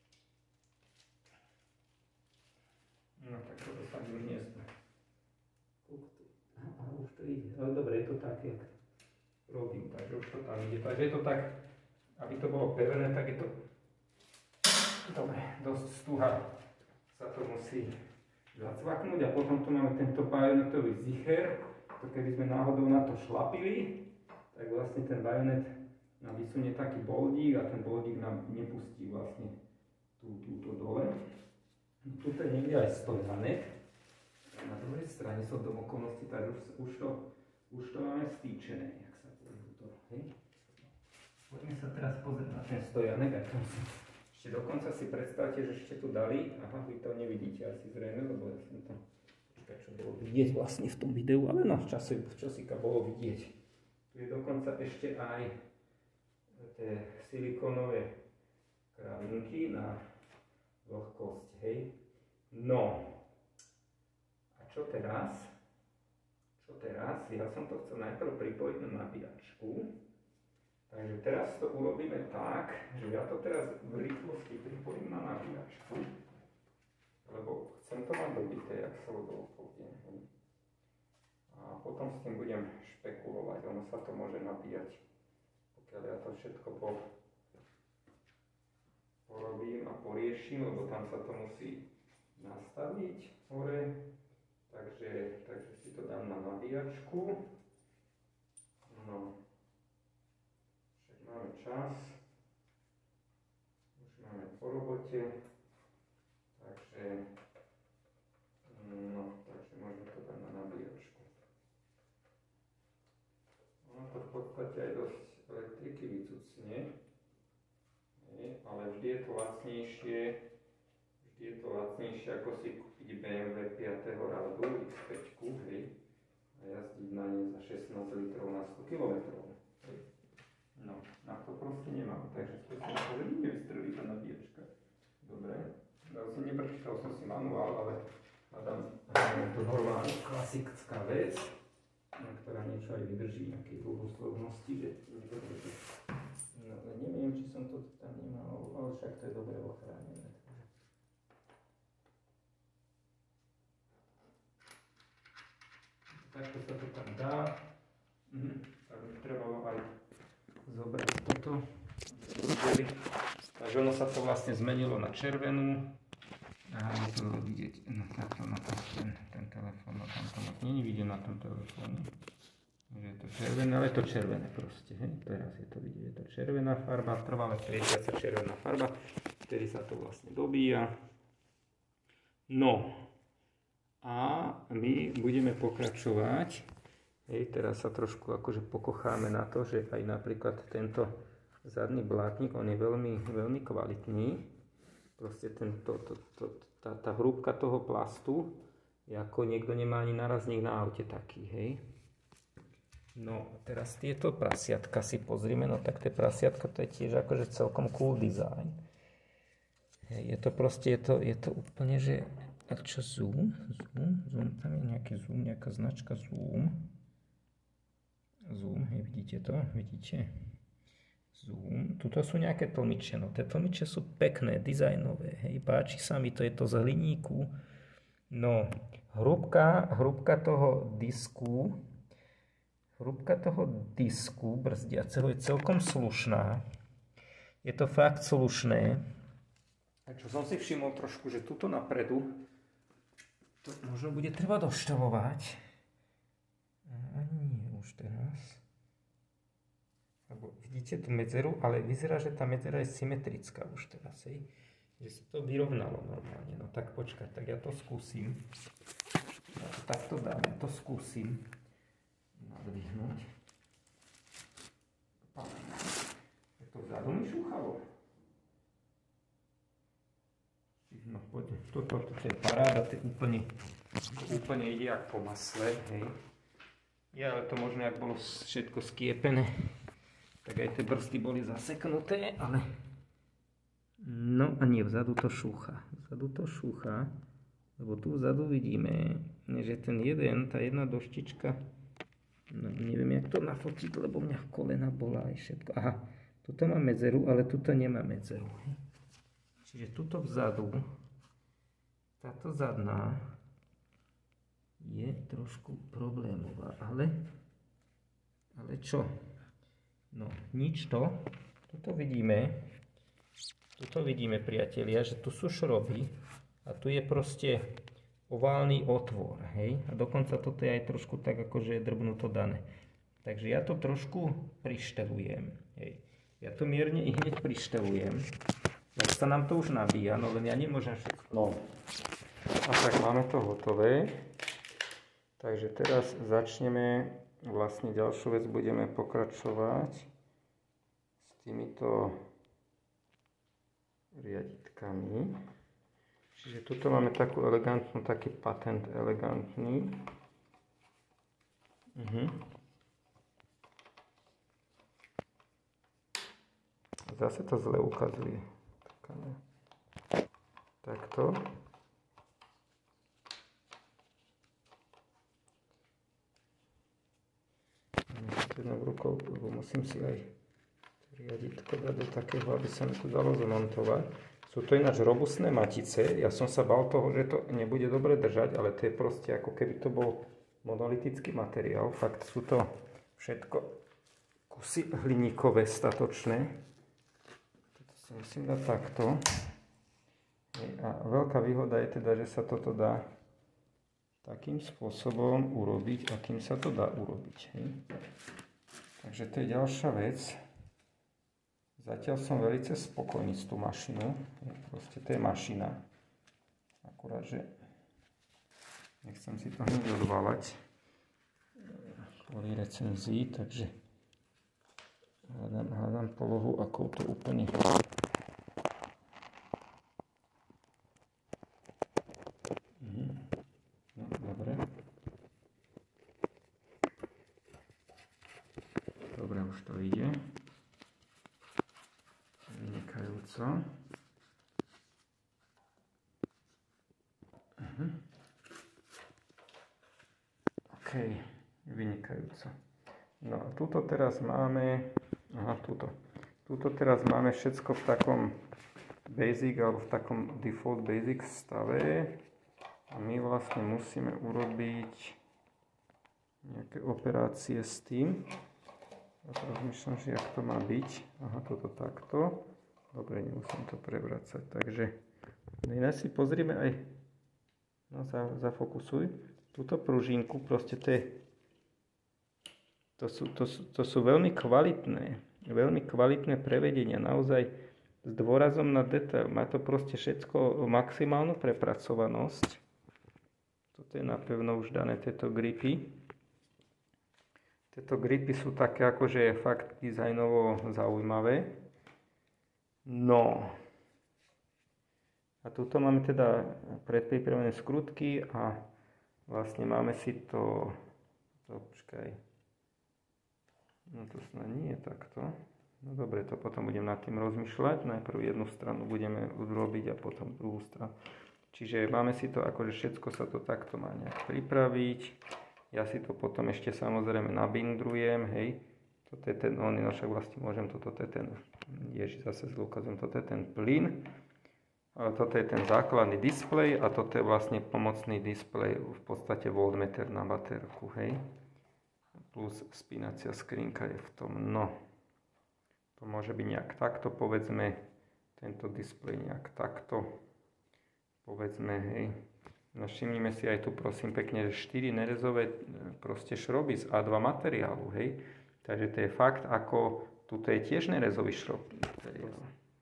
No tak toto sa mi už nesme. Koľko tu? Aha, už to ide. Ale dobre, je to tak, jak robím, takže už to tam ide. Takže je to tak, aby to bolo pevné, tak je to... Dobre, dosť stuha sa to musí zacvaknúť a potom tu máme tento bajonetový zicher. To keby sme náhodou na to šlapili, tak vlastne ten bajonet nám vysunie taký boldík a ten boldík nám nepustí vlastne tú, túto dole. Tuto je niekde aj stojanek. Na druhej strane sú do okolností, tak už, už, to, už to máme stýčené, jak sa povie to. Hej. Poďme sa teraz pozrieť na ten stojanek a to si... Ešte dokonca si predstavte, že ešte tu dali, aha, vy to nevidíte asi zrejme, lebo ja som to, počkaj, čo bolo vidieť vlastne v tom videu, ale no, časy, časika bolo vidieť. Tu je dokonca ešte aj tie silikónové kravinky na vlhkosť, hej. No, a čo teraz? Čo teraz? Ja som to chcel najprv pripojiť na nabíjačku. Takže teraz to urobíme tak, že ja to teraz v rýchlosti pripojím na nabíjačku, lebo chcem to mať dobité, jak sa vodovopolne. A potom s tým budem špekulovať, ono sa to môže nabíjať, pokiaľ ja to všetko po, porobím a poriešim, lebo tam sa to musí nastaviť hore, takže, takže si to dám na nabíjačku. No. Máme čas, už máme po robote, takže, no, takže môžeme to dať na nabíjačku. Ono to v podstate aj dosť elektriky vycucne, ale vždy je to lacnejšie, vždy je to lacnejšie ako si kúpiť bé em vé piateho rádu iks päť, hej, a jazdiť na ne za šestnásť litrov na sto kilometrov. No, na to proste nemám, takže skúsim to, že nevystrelí tá nabíjačka. Dobre, vlastne neprečítal som si manuál, ale hľadám to normálne klasická vec, ktorá niečo aj vydrží nejakej dlhoslovnosti, že nevydrží. No, ale neviem, či som to tam nemal, ale však to je dobre ochránené. Takto sa to tam dá. Mhm, tak mi trebalo aj zobrať toto. Takže ono sa to vlastne zmenilo na červenú. A je to vidieť, no takto na to, ten, ten telefón, no tam to moc nie vidieť na tom telefóne. Že je to červené, ale je to červené proste, hej. Teraz je to vidieť, je to červená farba, trvalé svietiaca červená farba, vtedy sa to vlastne dobíja. No a my budeme pokračovať. Hej, teraz sa trošku akože pokocháme na to, že aj napríklad tento zadný blátnik, on je veľmi, veľmi kvalitný. Proste tento, to, to, tá, tá hrúbka toho plastu, je ako niekto nemá ani narazník na aute taký, hej. No, teraz tieto prasiatka si pozrime, no tak tie prasiatka to je tiež akože celkom cool design. Hej, je to proste, je to, je to úplne, že, a čo zoom? Zoom? Zoom, tam je nejaký zoom, nejaká značka zoom. Zoom, hej, vidíte to? Vidíte? Zoom. Tuto sú nejaké tlmiče, no tie tlmiče sú pekné, dizajnové, hej, páči sa mi to, je to z hliníku. No, hrúbka, hrúbka toho disku, hrúbka toho disku brzdiaceho je celkom slušná. Je to fakt slušné. A čo som si všimol trošku, že tuto napredu to možno bude treba došťavovať. A nie, už teraz. Lebo vidíte tú medzeru, ale vyzerá, že tá medzera je symetrická už teraz, hej. Že sa to vyrovnalo normálne. No tak počkaj, tak ja to skúsim. No, tak to dám, ja to skúsim nadvihnúť. Je to vzadu mi šúchalo. No poď, toto, toto je paráda, to je úplne, úplne ide jak po masle, hej. Ja, ale to možno, jak bolo všetko skiepené, tak aj tie brzdy boli zaseknuté, ale... No a nie, vzadu to šúcha. vzadu to šúcha, lebo tu vzadu vidíme, že ten jeden, tá jedna doštička, no neviem, jak to nafotiť, lebo mňa kolena bola aj všetko. Aha, tuto má medzeru, ale tuto nemá medzeru. Čiže tuto vzadu, táto zadná je trošku problémová, ale, ale čo? No, nič to. Tuto vidíme, tuto vidíme, priatelia, že tu sú šroby a tu je proste oválny otvor, hej? A dokonca toto je aj trošku tak, akože je drbnuto dané. Takže ja to trošku prištelujem, hej? Ja to mierne i hneď prištelujem. Lebo sa nám to už nabíja, no len ja nemôžem všetko. No. A tak máme to hotové. Takže teraz začneme, vlastne ďalšiu vec budeme pokračovať s týmito riaditkami. Čiže tuto máme takú elegantnú, taký patent elegantný. Uh-huh. Zase to zle ukazuje. Takto. Jednou rukou, lebo musím si aj riaditko dať do takého, aby sa mi tu dalo zmontovať. Sú to ináč robustné matice. Ja som sa bál toho, že to nebude dobre držať, ale to je proste ako keby to bol monolitický materiál. Fakt sú to všetko kusy hliníkové statočné. Toto si musím dať takto. A veľká výhoda je teda, že sa toto dá takým spôsobom urobiť, akým sa to dá urobiť. Hej. Takže to je ďalšia vec. Zatiaľ som veľmi spokojný s tú mašinu. Proste to je mašina. Akurát, že nechcem si to hneď odvalať kvôli recenzii, takže hľadám, hľadám polohu, akou to úplne už to ide. Vynikajúco. Uh-huh. OK, vynikajúco. No a tuto teraz máme, aha, tuto. Tuto teraz máme všetko v takom basic, alebo v takom default basic stave. A my vlastne musíme urobiť nejaké operácie s tým. Ja to rozmýšľam, že jak to má byť. Aha, toto takto. Dobre, nemusím to prevracať. Takže iné si pozrieme aj, no zafokusuj, túto pružinku, proste to je, to sú, to sú, to sú veľmi kvalitné, veľmi kvalitné prevedenia, naozaj s dôrazom na detail. Má to proste všetko maximálnu prepracovanosť. Toto je napevno už dané, tieto gripy. Tieto gripy sú také akože fakt dizajnovo zaujímavé. No. A tuto máme teda predpripravené skrutky a vlastne máme si to... to počkaj. No to snad nie je takto. No dobre, to potom budem nad tým rozmýšľať. Najprv jednu stranu budeme urobiť a potom druhú stranu. Čiže máme si to akože všetko sa to takto má nejak pripraviť. Ja si to potom ešte samozrejme nabindrujem, hej. Toto je ten, on, no však vlastne môžem, toto je ten, ježi, zase zle ukazujem, toto je ten plyn. A toto je ten základný displej a toto je vlastne pomocný displej, v podstate voltmeter na baterku, hej. Plus spínacia skrinka je v tom, no. To môže byť nejak takto, povedzme, tento displej nejak takto, povedzme, hej. No všimnime si aj tu prosím pekne, že štyri nerezové proste šroby z á dva materiálu, hej. Takže to je fakt, ako tuto je tiež nerezový šrob materiál.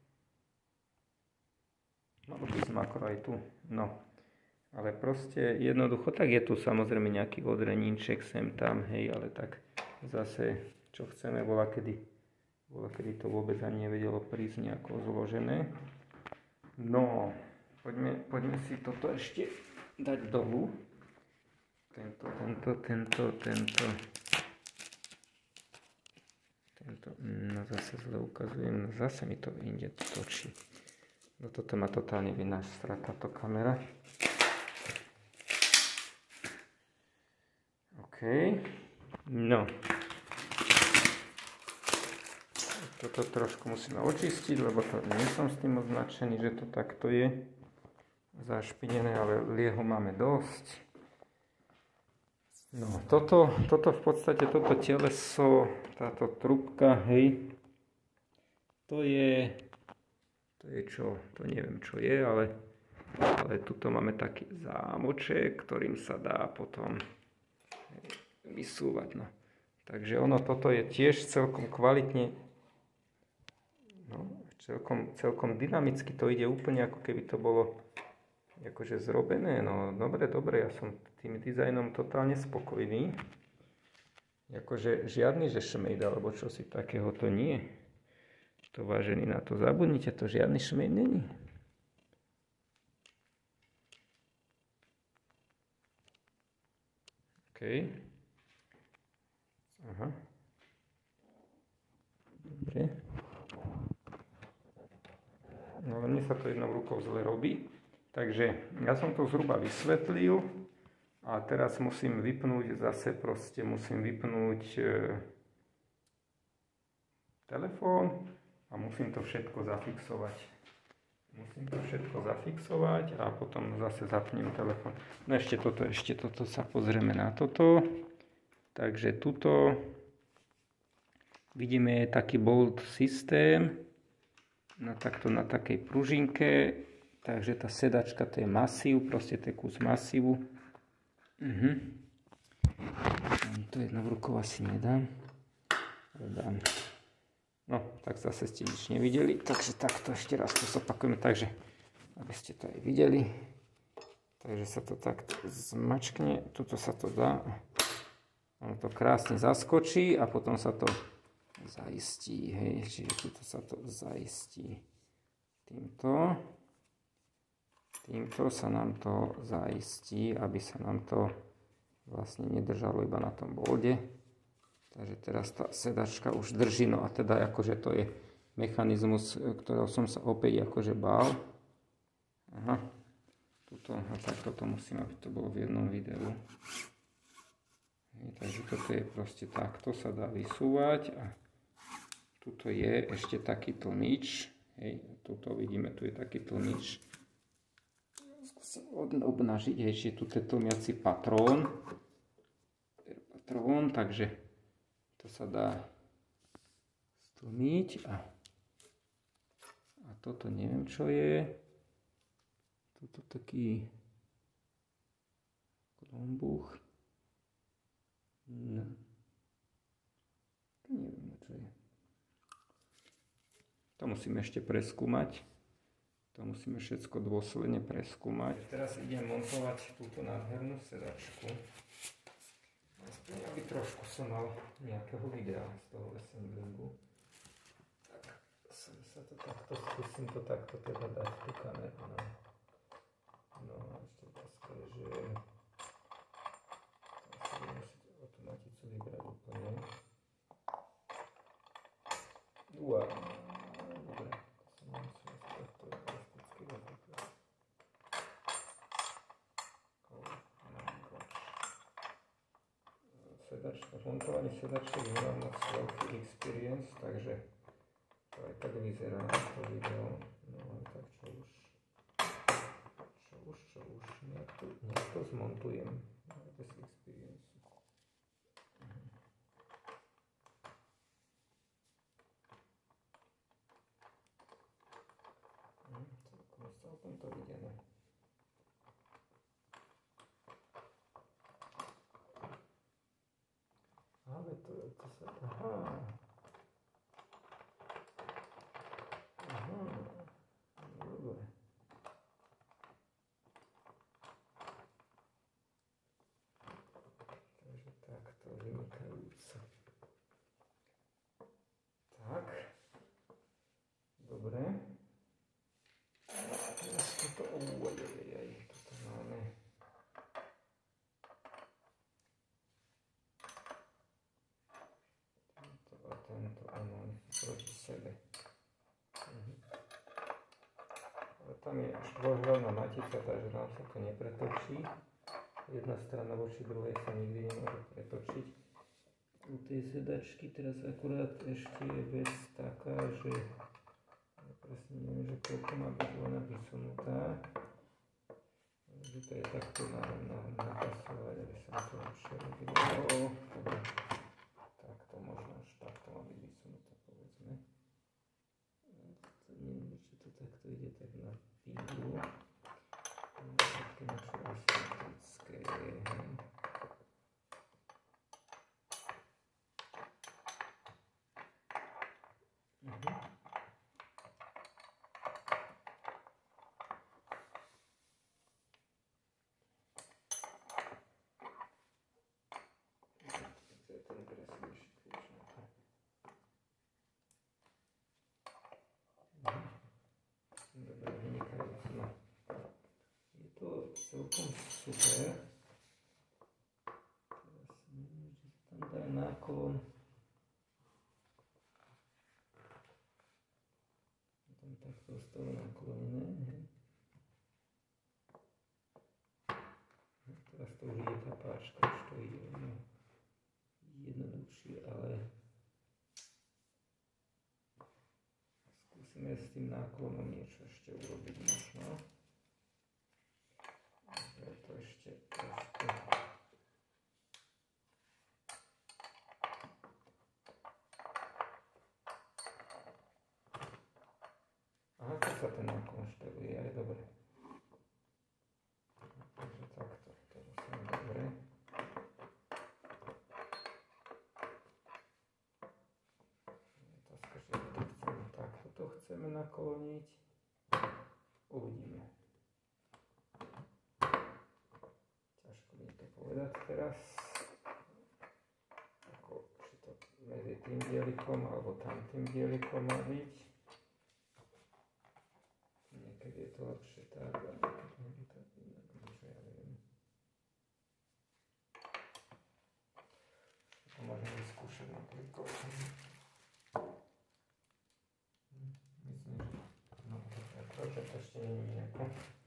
No už by som ako aj tu, no. Ale proste jednoducho, tak je tu samozrejme nejaký odreníček sem tam, hej, ale tak zase, čo chceme, bola kedy, bola kedy to vôbec ani nevedelo prísť nejako zložené. No, poďme, poďme si toto ešte dať dolu. Tento, tento, tento, tento. Tento, no zase zle ukazujem, zase mi to inde točí. No toto ma totálne vynáštra táto kamera. OK. No. Toto trošku musíme očistiť, lebo to nie som s tým označený, že to takto je zašpinené, ale liehu máme dosť. No, toto, toto v podstate, toto teleso, táto trubka, hej, to je, to je čo, to neviem čo je, ale, ale tuto máme taký zámoček, ktorým sa dá potom vysúvať, no. Takže ono, toto je tiež celkom kvalitne. No, celkom, celkom dynamicky to ide úplne ako keby to bolo akože zrobené. No dobre, dobre, ja som tým dizajnom totálne spokojný. Akože žiadny, že šmejd alebo čo si takého to nie. To vážený, na to zabudnite, to žiadny šmejd není. OK. Aha. Dobre. No ale mne sa to jednou rukou zle robí. Takže ja som to zhruba vysvetlil a teraz musím vypnúť zase proste, musím vypnúť e, telefón a musím to všetko zafixovať. Musím to všetko zafixovať a potom zase zapnem telefón. No ešte toto, ešte toto sa pozrieme na toto. Takže tuto vidíme taký bolt systém. Na, takto, na takej pružinke, takže tá sedačka to je masív, proste to je kus masívu. Uh-huh. To jednou rukou asi nedám. Dám. No, tak zase ste nič nevideli, takže takto ešte raz to zopakujeme, takže aby ste to aj videli. Takže sa to takto zmačkne, tuto sa to dá, ono to krásne zaskočí a potom sa to zaistí, hej, čiže tuto sa to zaistí. Týmto, týmto sa nám to zaistí, aby sa nám to vlastne nedržalo iba na tom bolde. Takže teraz tá sedačka už drží, no a teda akože to je mechanizmus, ktorého som sa opäť akože bál. Aha, tuto, a takto to musím, aby to bolo v jednom videu. Hej, takže toto je proste takto, sa dá vysúvať a tuto je ešte taký tlmič, hej, tuto vidíme, tu je taký tlmič. Skúsim obnažiť, hej, že tu je tlmiaci patrón. Patrón, takže to sa dá stlmiť a, a toto neviem čo je. Toto taký klombuch. No. Neviem čo je. To musíme ešte preskúmať. To musíme všetko dôsledne preskúmať. Teraz idem montovať túto nádhernú sedačku. Aspoň aby trošku som mal nejakého videa z toho assemblingu. Tak som sa to takto, skúsim to takto teda dať tú kameru. No, no ešte otázka je, že asi budem musieť automaticu vybrať úplne. Uá. Sedačka, montovanie sedačiek nemám moc veľký experience, takže to aj tak vyzerá to video. No ale tak čo už, čo už, čo už, nejak to, nejak to zmontujem, ale bez experience. Mhm. Mhm, celkom, celkom to vidíme. Ale to, to sa... Aha. Aha. Dobre. Takže takto vynikajúco. Tak. Dobre. Teraz toto... Ojojojoj, toto máme... Tento, áno, proti sebe. Mhm. trojhlavná matica, takže nám sa to nepretočí. Jedna strana voči druhej sa nikdy nemôže pretočiť. U tej sedačky teraz akurát ešte je vec taká, že ja presne neviem, že koľko má byť ona vysunutá. Že to je takto na, na, napasovať, aby som to lepšie robil. Takto možno až takto má byť vysunutá, povedzme. To neviem, či to takto ide tak na pílu. Také naše asymetrické. Celkom super. Teraz neviem, či sa tam dá náklon. Je tam takto ostalo naklonené. Teraz to už ide tá páčka, už to ide jednoduchšie, ale skúsime s tým náklonom niečo ešte urobiť možno. To ešte trošku. Aha, to sa ten náklon šteluje, aj dobre. Takže takto, to musím dobre. Otázka, že to chceme takto, to chceme nakloniť. Uvidíme. Povedať teraz, ako, či to medzi tým dielikom alebo tamtým dielikom má byť. Niekedy je to lepšie tak, a niekedy tak inak, že ja neviem. To môžem vyskúšať napríklad. Myslím, že no, to ešte nie je nejako.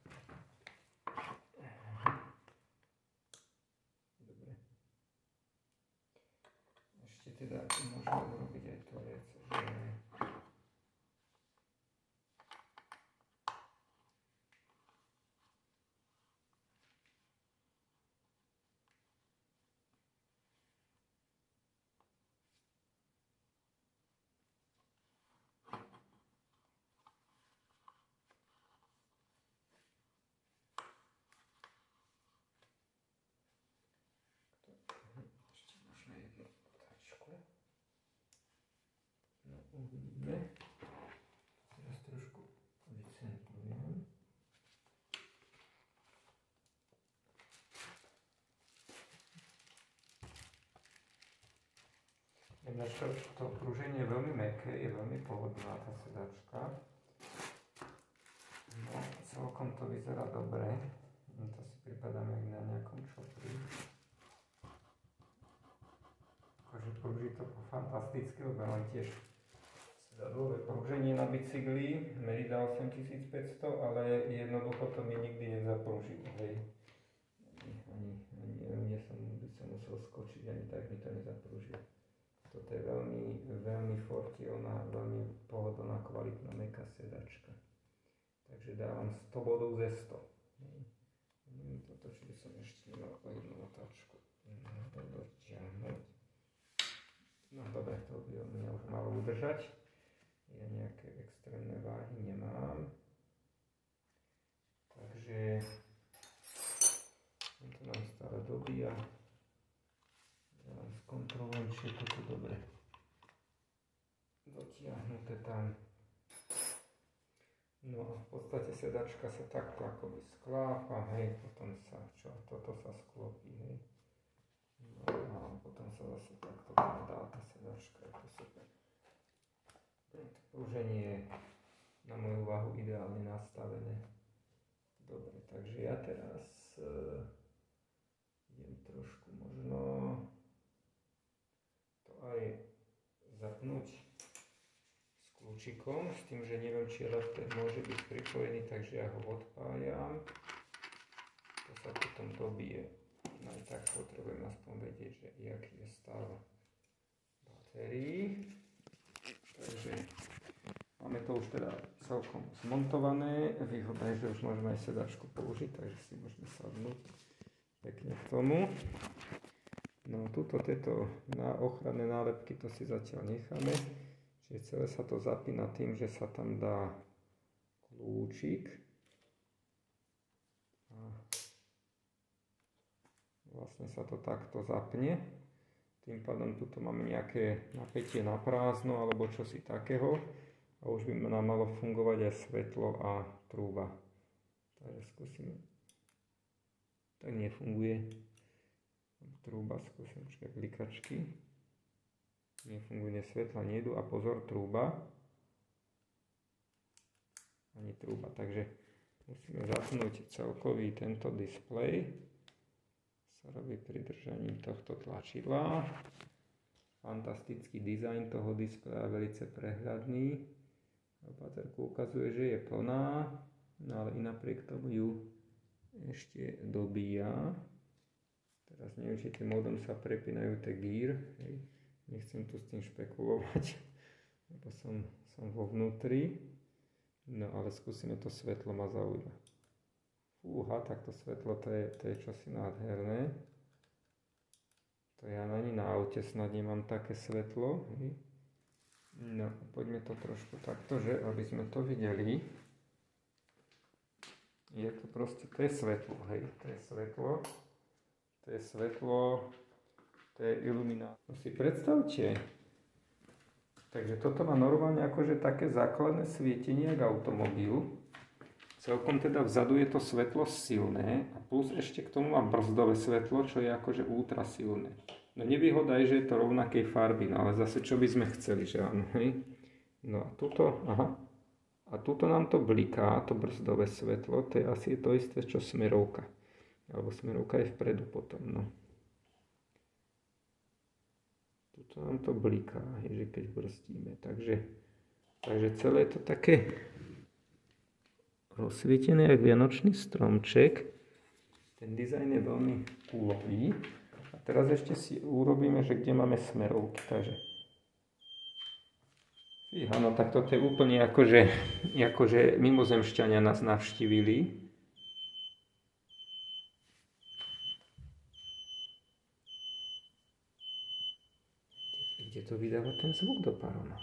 Teda môžeme urobiť aj to vec, že uvidíme. Teraz trošku vycentrujem. Ináč to prúženie je veľmi mäkké, je veľmi pohodlná tá sedačka. No, celkom to vyzerá dobre. No, to si pripadáme jak na nejakom čopri. Akože prúži to fantastické, lebo mám tiež sedadlové prúženie na bicykli, Merida osemtisícpäťsto, ale jednoducho to mi nikdy nezaprúžilo, hej. Ani, ani, ani ja som, by som musel skočiť, ani tak mi to nezaprúžilo. Toto je veľmi, veľmi fortielná, veľmi pohodlná, kvalitná, mäkká sedačka. Takže dávam sto bodov ze sto. Neviem toto, či by som ešte nemal o jednu otáčku dotiahnuť. No dobre, to by mňa už malo udržať. Ja nejaké extrémne váhy nemám. Takže to nám stále dobíja. Ja len skontrolujem, či je toto dobre dotiahnuté tam. No a v podstate sedačka sa takto akoby sklápa, hej, potom sa, čo, toto sa sklopí, hej. No a potom sa zase takto dá tá sedačka, je to super. To prúženie je na moju váhu ideálne nastavené. Dobre, takže ja teraz uh, idem trošku možno to aj zapnúť, kľúčikom, s tým, že neviem, či adapter môže byť pripojený, takže ja ho odpájam. To sa potom dobije. No aj tak potrebujem aspoň vedieť, že jaký je stav batérií. Takže máme to už teda celkom zmontované. Výhoda je, že už môžeme aj sedačku použiť, takže si môžeme sadnúť pekne k tomu. No tuto tieto na ochranné nálepky to si zatiaľ necháme. Čiže celé sa to zapína tým, že sa tam dá kľúčik. A vlastne sa to takto zapne. Tým pádom tuto máme nejaké napätie na prázdno alebo čosi takého. A už by nám malo fungovať aj svetlo a trúba. Takže skúsime. Tak nefunguje. Trúba, skúsim počkať klikačky. Nefunguje, svetla nejdu a pozor, trúba. Ani trúba, takže musíme zapnúť celkový tento displej. Sa robí pridržaním tohto tlačidla. Fantastický dizajn toho displeja, veľmi prehľadný. Baterku ukazuje, že je plná, no ale i napriek tomu ju ešte dobíja. Teraz neviem, či tým módom sa prepínajú tie gear, hej. Nechcem tu s tým špekulovať, lebo som, som vo vnútri. No ale skúsime, to svetlo ma zaujíma. Fúha, tak to svetlo, to je, to je čosi nádherné. To ja ani na aute snad nemám také svetlo, hej. No, poďme to trošku takto, že aby sme to videli. Je to proste, to je svetlo, hej, to je svetlo. To je svetlo, to je iluminát. No si predstavte. Takže toto má normálne akože také základné svietenie ako automobil. Celkom teda vzadu je to svetlo silné a plus ešte k tomu má brzdové svetlo, čo je akože ultra silné. No nevýhoda je, že je to rovnakej farby, no ale zase čo by sme chceli, že áno, hej. No a tuto, aha. A tuto nám to bliká, to brzdové svetlo, to je asi to isté, čo smerovka. Alebo smerovka je vpredu potom, no. Tuto nám to bliká, že keď brzdíme. Takže, takže celé je to také rozsvietené, jak vianočný stromček. Ten dizajn je veľmi úlohý. A teraz ešte si urobíme, že kde máme smerovky. Takže fíha, no tak toto je úplne akože, akože mimozemšťania nás navštívili. Kde to vydáva ten zvuk do paroma?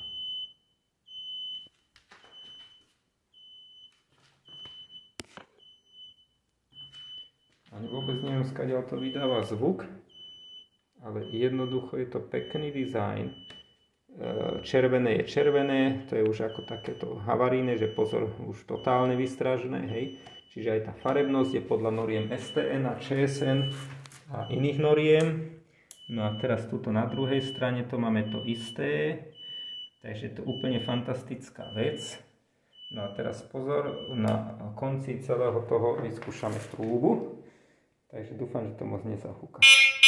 Ani vôbec neviem, skadiaľ to vydáva zvuk, ale jednoducho je to pekný dizajn. Červené je červené, to je už ako takéto havarijné, že pozor, už totálne vystražené, hej. Čiže aj tá farebnosť je podľa noriem es té en a č es en a iných noriem. No a teraz tuto na druhej strane to máme to isté, takže je to úplne fantastická vec. No a teraz pozor, na konci celého toho vyskúšame trúbu, takže dúfam, že to moc nezahúka.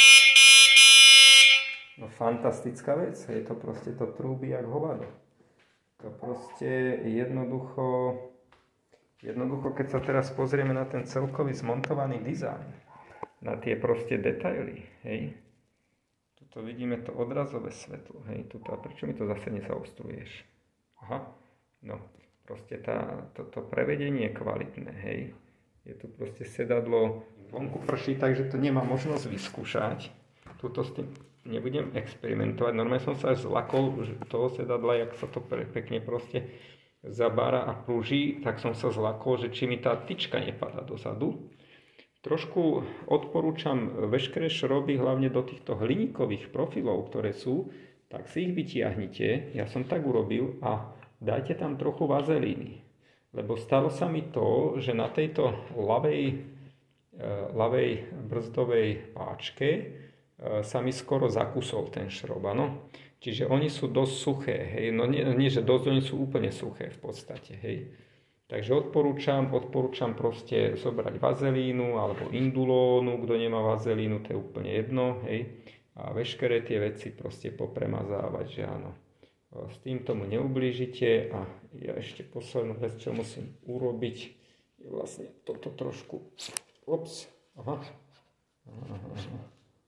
No fantastická vec, je to proste to trúby jak hovado. To proste jednoducho, jednoducho keď sa teraz pozrieme na ten celkový zmontovaný dizajn, na tie proste detaily, hej. Tuto vidíme to odrazové svetlo, hej, tuto, a prečo mi to zase nezaostruješ? Aha, no, proste tá, to, to prevedenie je kvalitné, hej. Je tu proste sedadlo, vonku prší, takže to nemá možnosť vyskúšať. Tuto s tým nebudem experimentovať, normálne som sa až zlakol toho sedadla, jak sa to pekne proste zabára a prúží, tak som sa zlakol, že či mi tá tyčka nepadá dozadu. Trošku odporúčam veškeré šroby, hlavne do týchto hliníkových profilov, ktoré sú, tak si ich vytiahnite, ja som tak urobil, a dajte tam trochu vazelíny. Lebo stalo sa mi to, že na tejto ľavej, ľavej brzdovej páčke sa mi skoro zakusol ten šrob, áno. Čiže oni sú dosť suché, hej, no nie, nie že dosť, oni sú úplne suché v podstate, hej. Takže odporúčam, odporúčam proste zobrať vazelínu alebo indulónu, kto nemá vazelínu, to je úplne jedno, hej. A veškeré tie veci proste popremazávať, že áno. S tým tomu neublížite a ja ešte poslednú vec, čo musím urobiť, je vlastne toto trošku, ups, aha, aha, aha.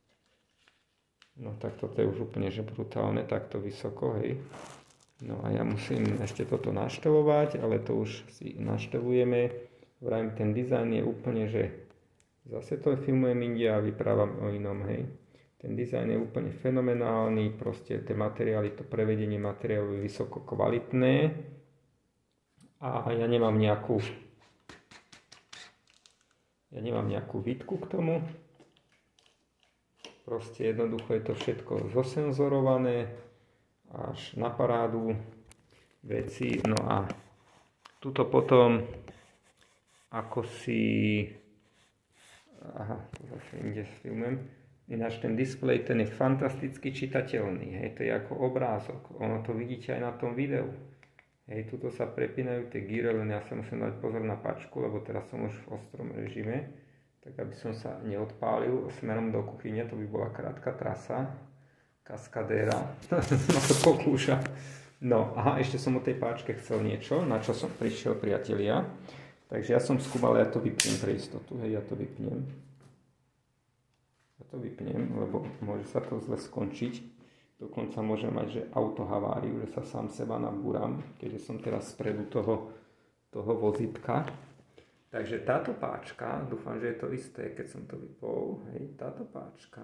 No tak toto je už úplne že brutálne, takto vysoko, hej. No a ja musím ešte toto naštevovať, ale to už si naštevujeme. Vrajím, ten dizajn je úplne, že zase to filmujem inde a vyprávam o inom, hej. Ten dizajn je úplne fenomenálny, proste tie materiály, to prevedenie materiálu je vysoko kvalitné a ja nemám nejakú ja nemám nejakú výtku k tomu. Proste jednoducho je to všetko zosenzorované až na parádu veci. No a tuto potom ako si aha, to zase inde filmujem. Ináč ten displej, ten je fantasticky čitateľný, hej, to je ako obrázok, ono to vidíte aj na tom videu. Hej, tuto sa prepínajú tie gíre, len ja sa musím dať pozor na pačku, lebo teraz som už v ostrom režime, tak aby som sa neodpálil smerom do kuchyne, to by bola krátka trasa, kaskadéra, no to pokúša. No, aha, ešte som o tej páčke chcel niečo, na čo som prišiel, priatelia, takže ja som skúmal, ja to vypnem pre istotu, hej, ja to vypnem. Ja to vypnem, lebo môže sa to zle skončiť. Dokonca môžem mať, že autohaváriu, že sa sám seba nabúram, keďže som teraz spredu toho, toho vozítka. Takže táto páčka, dúfam, že je to isté, keď som to vypol, hej, táto páčka,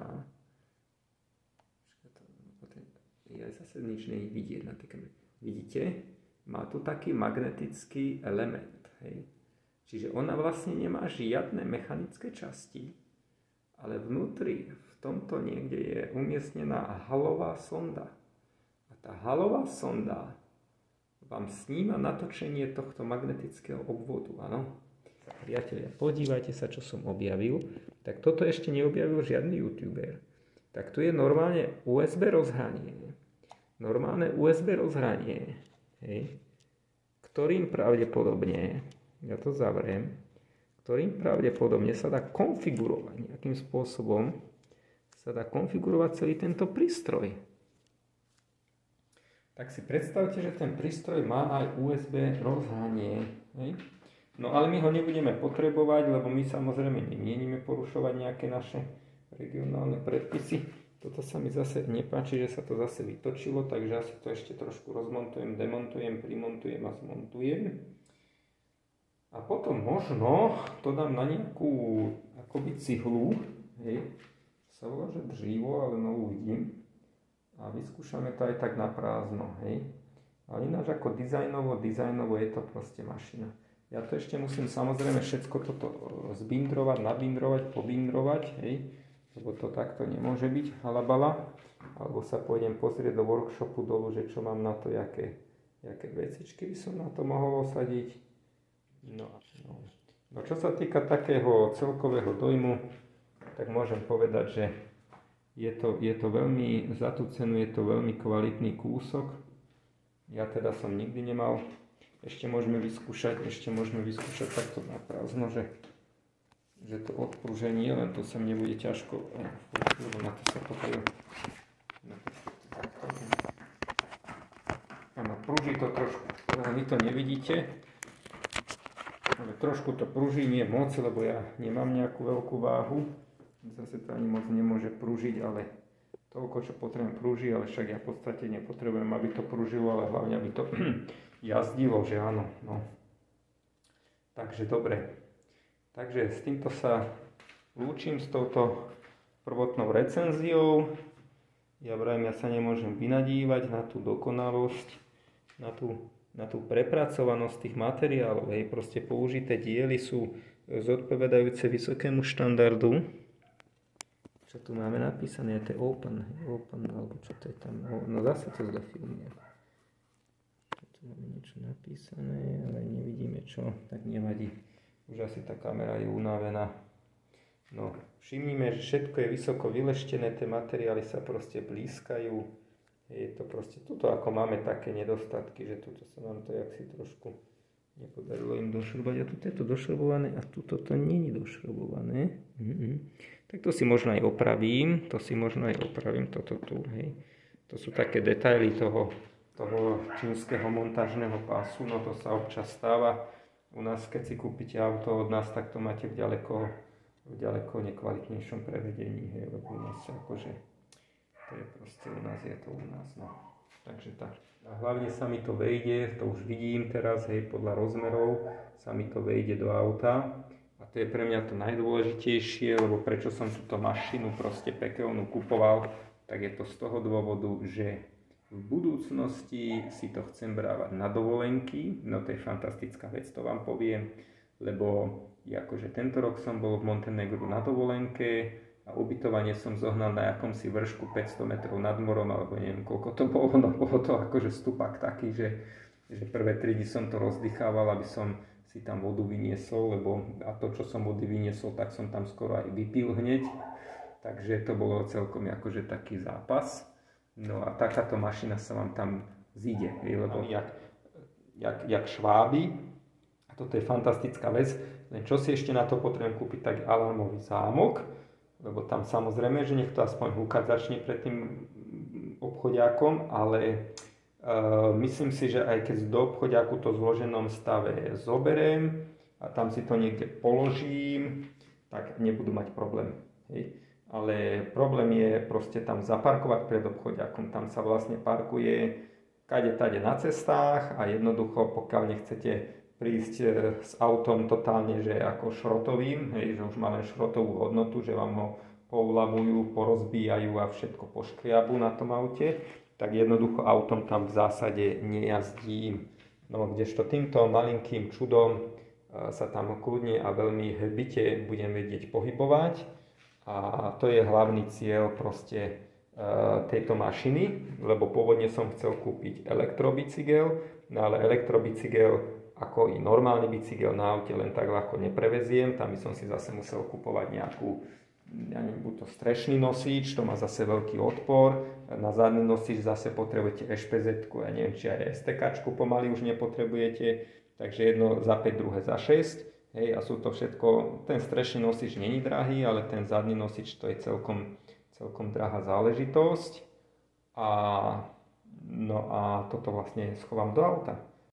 ja zase nič nie vidieť na tej kamere. Vidíte? Má tu taký magnetický element, hej. Čiže ona vlastne nemá žiadne mechanické časti, ale vnútri, v tomto niekde je umiestnená halová sonda. A tá halová sonda vám sníma natočenie tohto magnetického obvodu, áno? Priatelia, podívajte sa, čo som objavil. Tak toto ešte neobjavil žiadny youtuber. Tak tu je normálne ú es bé rozhranie. Normálne ú es bé rozhranie, hej, ktorým pravdepodobne, ja to zavriem, ktorým pravdepodobne sa dá konfigurovať nejakým spôsobom, sa dá konfigurovať celý tento prístroj. Tak si predstavte, že ten prístroj má aj ú es bé rozhranie. Hej? No ale my ho nebudeme potrebovať, lebo my samozrejme nemienime porušovať nejaké naše regionálne predpisy. Toto sa mi zase nepáči, že sa to zase vytočilo, takže asi to ešte trošku rozmontujem, demontujem, primontujem a zmontujem. A potom možno to dám na nejakú akoby cihlu, hej, sa volá, že dřívo, ale no uvidím. A vyskúšame to aj tak na prázdno, hej. Ale ináč ako dizajnovo, dizajnovo je to proste mašina. Ja to ešte musím samozrejme všetko toto zbindrovať, nabindrovať, pobindrovať, hej, lebo to takto nemôže byť halabala. Alebo sa pôjdem pozrieť do workshopu dolu, že čo mám na to, jaké, jaké vecičky by som na to mohol osadiť. No, no. no čo sa týka takého celkového dojmu, tak môžem povedať, že je to, je to veľmi, za tú cenu je to veľmi kvalitný kúsok. Ja teda som nikdy nemal, ešte môžeme vyskúšať, ešte môžeme vyskúšať takto na prázdno, že, že to odpruženie, len to sa mne bude ťažko, lebo na to sa potrebujem. Áno, prúži to trošku, vy to nevidíte. Ale trošku to prúži, nie moc, lebo ja nemám nejakú veľkú váhu. Zase to ani moc nemôže prúžiť, ale toľko, čo potrebujem prúži, ale však ja v podstate nepotrebujem, aby to prúžilo, ale hlavne, aby to jazdilo, že áno. No. Takže dobre. Takže s týmto sa lúčim s touto prvotnou recenziou. Ja vravím, ja sa nemôžem vynadívať na tú dokonalosť, na tú na tú prepracovanosť tých materiálov, hej, proste použité diely sú zodpovedajúce vysokému štandardu. Čo tu máme napísané, je to open, open, alebo čo to je tam, no zase to zle filmuje. Tu máme niečo napísané, ale nevidíme čo, tak nevadí, už asi tá kamera je unavená. No, všimnime, že všetko je vysoko vyleštené, tie materiály sa proste blízkajú. Je to proste, tuto ako máme také nedostatky, že tuto sa nám to jaksi trošku nepodarilo im došrobovať. A tuto je to došrobované a tuto to nie je došrobované. Mm-hmm. Tak to si možno aj opravím, to si možno aj opravím, toto tu, hej. To sú také detaily toho, toho čínskeho montážneho pásu, no to sa občas stáva. U nás, keď si kúpite auto od nás, tak to máte v ďaleko, v ďaleko nekvalitnejšom prevedení, hej, lebo u nás akože, to je proste u nás, je to u nás, no. Takže tak. A hlavne sa mi to vejde, to už vidím teraz, hej, podľa rozmerov sa mi to vejde do auta. A to je pre mňa to najdôležitejšie, lebo prečo som túto mašinu proste pekelnú kupoval, tak je to z toho dôvodu, že v budúcnosti si to chcem brávať na dovolenky, no to je fantastická vec, to vám poviem, lebo akože tento rok som bol v Montenegru na dovolenke a ubytovanie som zohnal na akomsi vršku päťsto metrov nad morom, alebo neviem koľko to bolo, no bolo to akože stupak taký, že, že prvé tri dni som to rozdychával, aby som si tam vodu vyniesol, lebo a to, čo som vody vyniesol, tak som tam skoro aj vypil hneď, takže to bolo celkom akože taký zápas. No a takáto mašina sa vám tam zíde, lebo jak, jak, jak šváby, a toto je fantastická vec, len čo si ešte na to potrebujem kúpiť, tak alarmový zámok, lebo tam samozrejme, že nech to aspoň húkať začne pred tým obchodiakom, ale uh, myslím si, že aj keď do obchodiaku to v zloženom stave zoberiem a tam si to niekde položím, tak nebudú mať problém. Hej. Ale problém je proste tam zaparkovať pred obchodiakom. Tam sa vlastne parkuje kade tade na cestách a jednoducho, pokiaľ nechcete prísť s autom totálne, že ako šrotovým, hej, že už má len šrotovú hodnotu, že vám ho poulamujú, porozbíjajú a všetko poškriabu na tom aute, tak jednoducho autom tam v zásade nejazdím. No kdežto týmto malinkým čudom sa tam kľudne a veľmi hbite budem vedieť pohybovať. A to je hlavný cieľ proste uh, tejto mašiny, lebo pôvodne som chcel kúpiť elektrobicykel, no ale elektrobicykel ako i normálny bicykel na aute len tak ľahko nepreveziem, tam by som si zase musel kupovať nejakú, ja neviem, buď to strešný nosič, to má zase veľký odpor, na zadný nosič zase potrebujete eš pé zetku, ja neviem, či aj es té káčku pomaly už nepotrebujete, takže jedno za päť, druhé za šesť. Hej, a sú to všetko, ten strešný nosič není drahý, ale ten zadný nosič to je celkom, celkom drahá záležitosť. A, no a toto vlastne schovám do auta.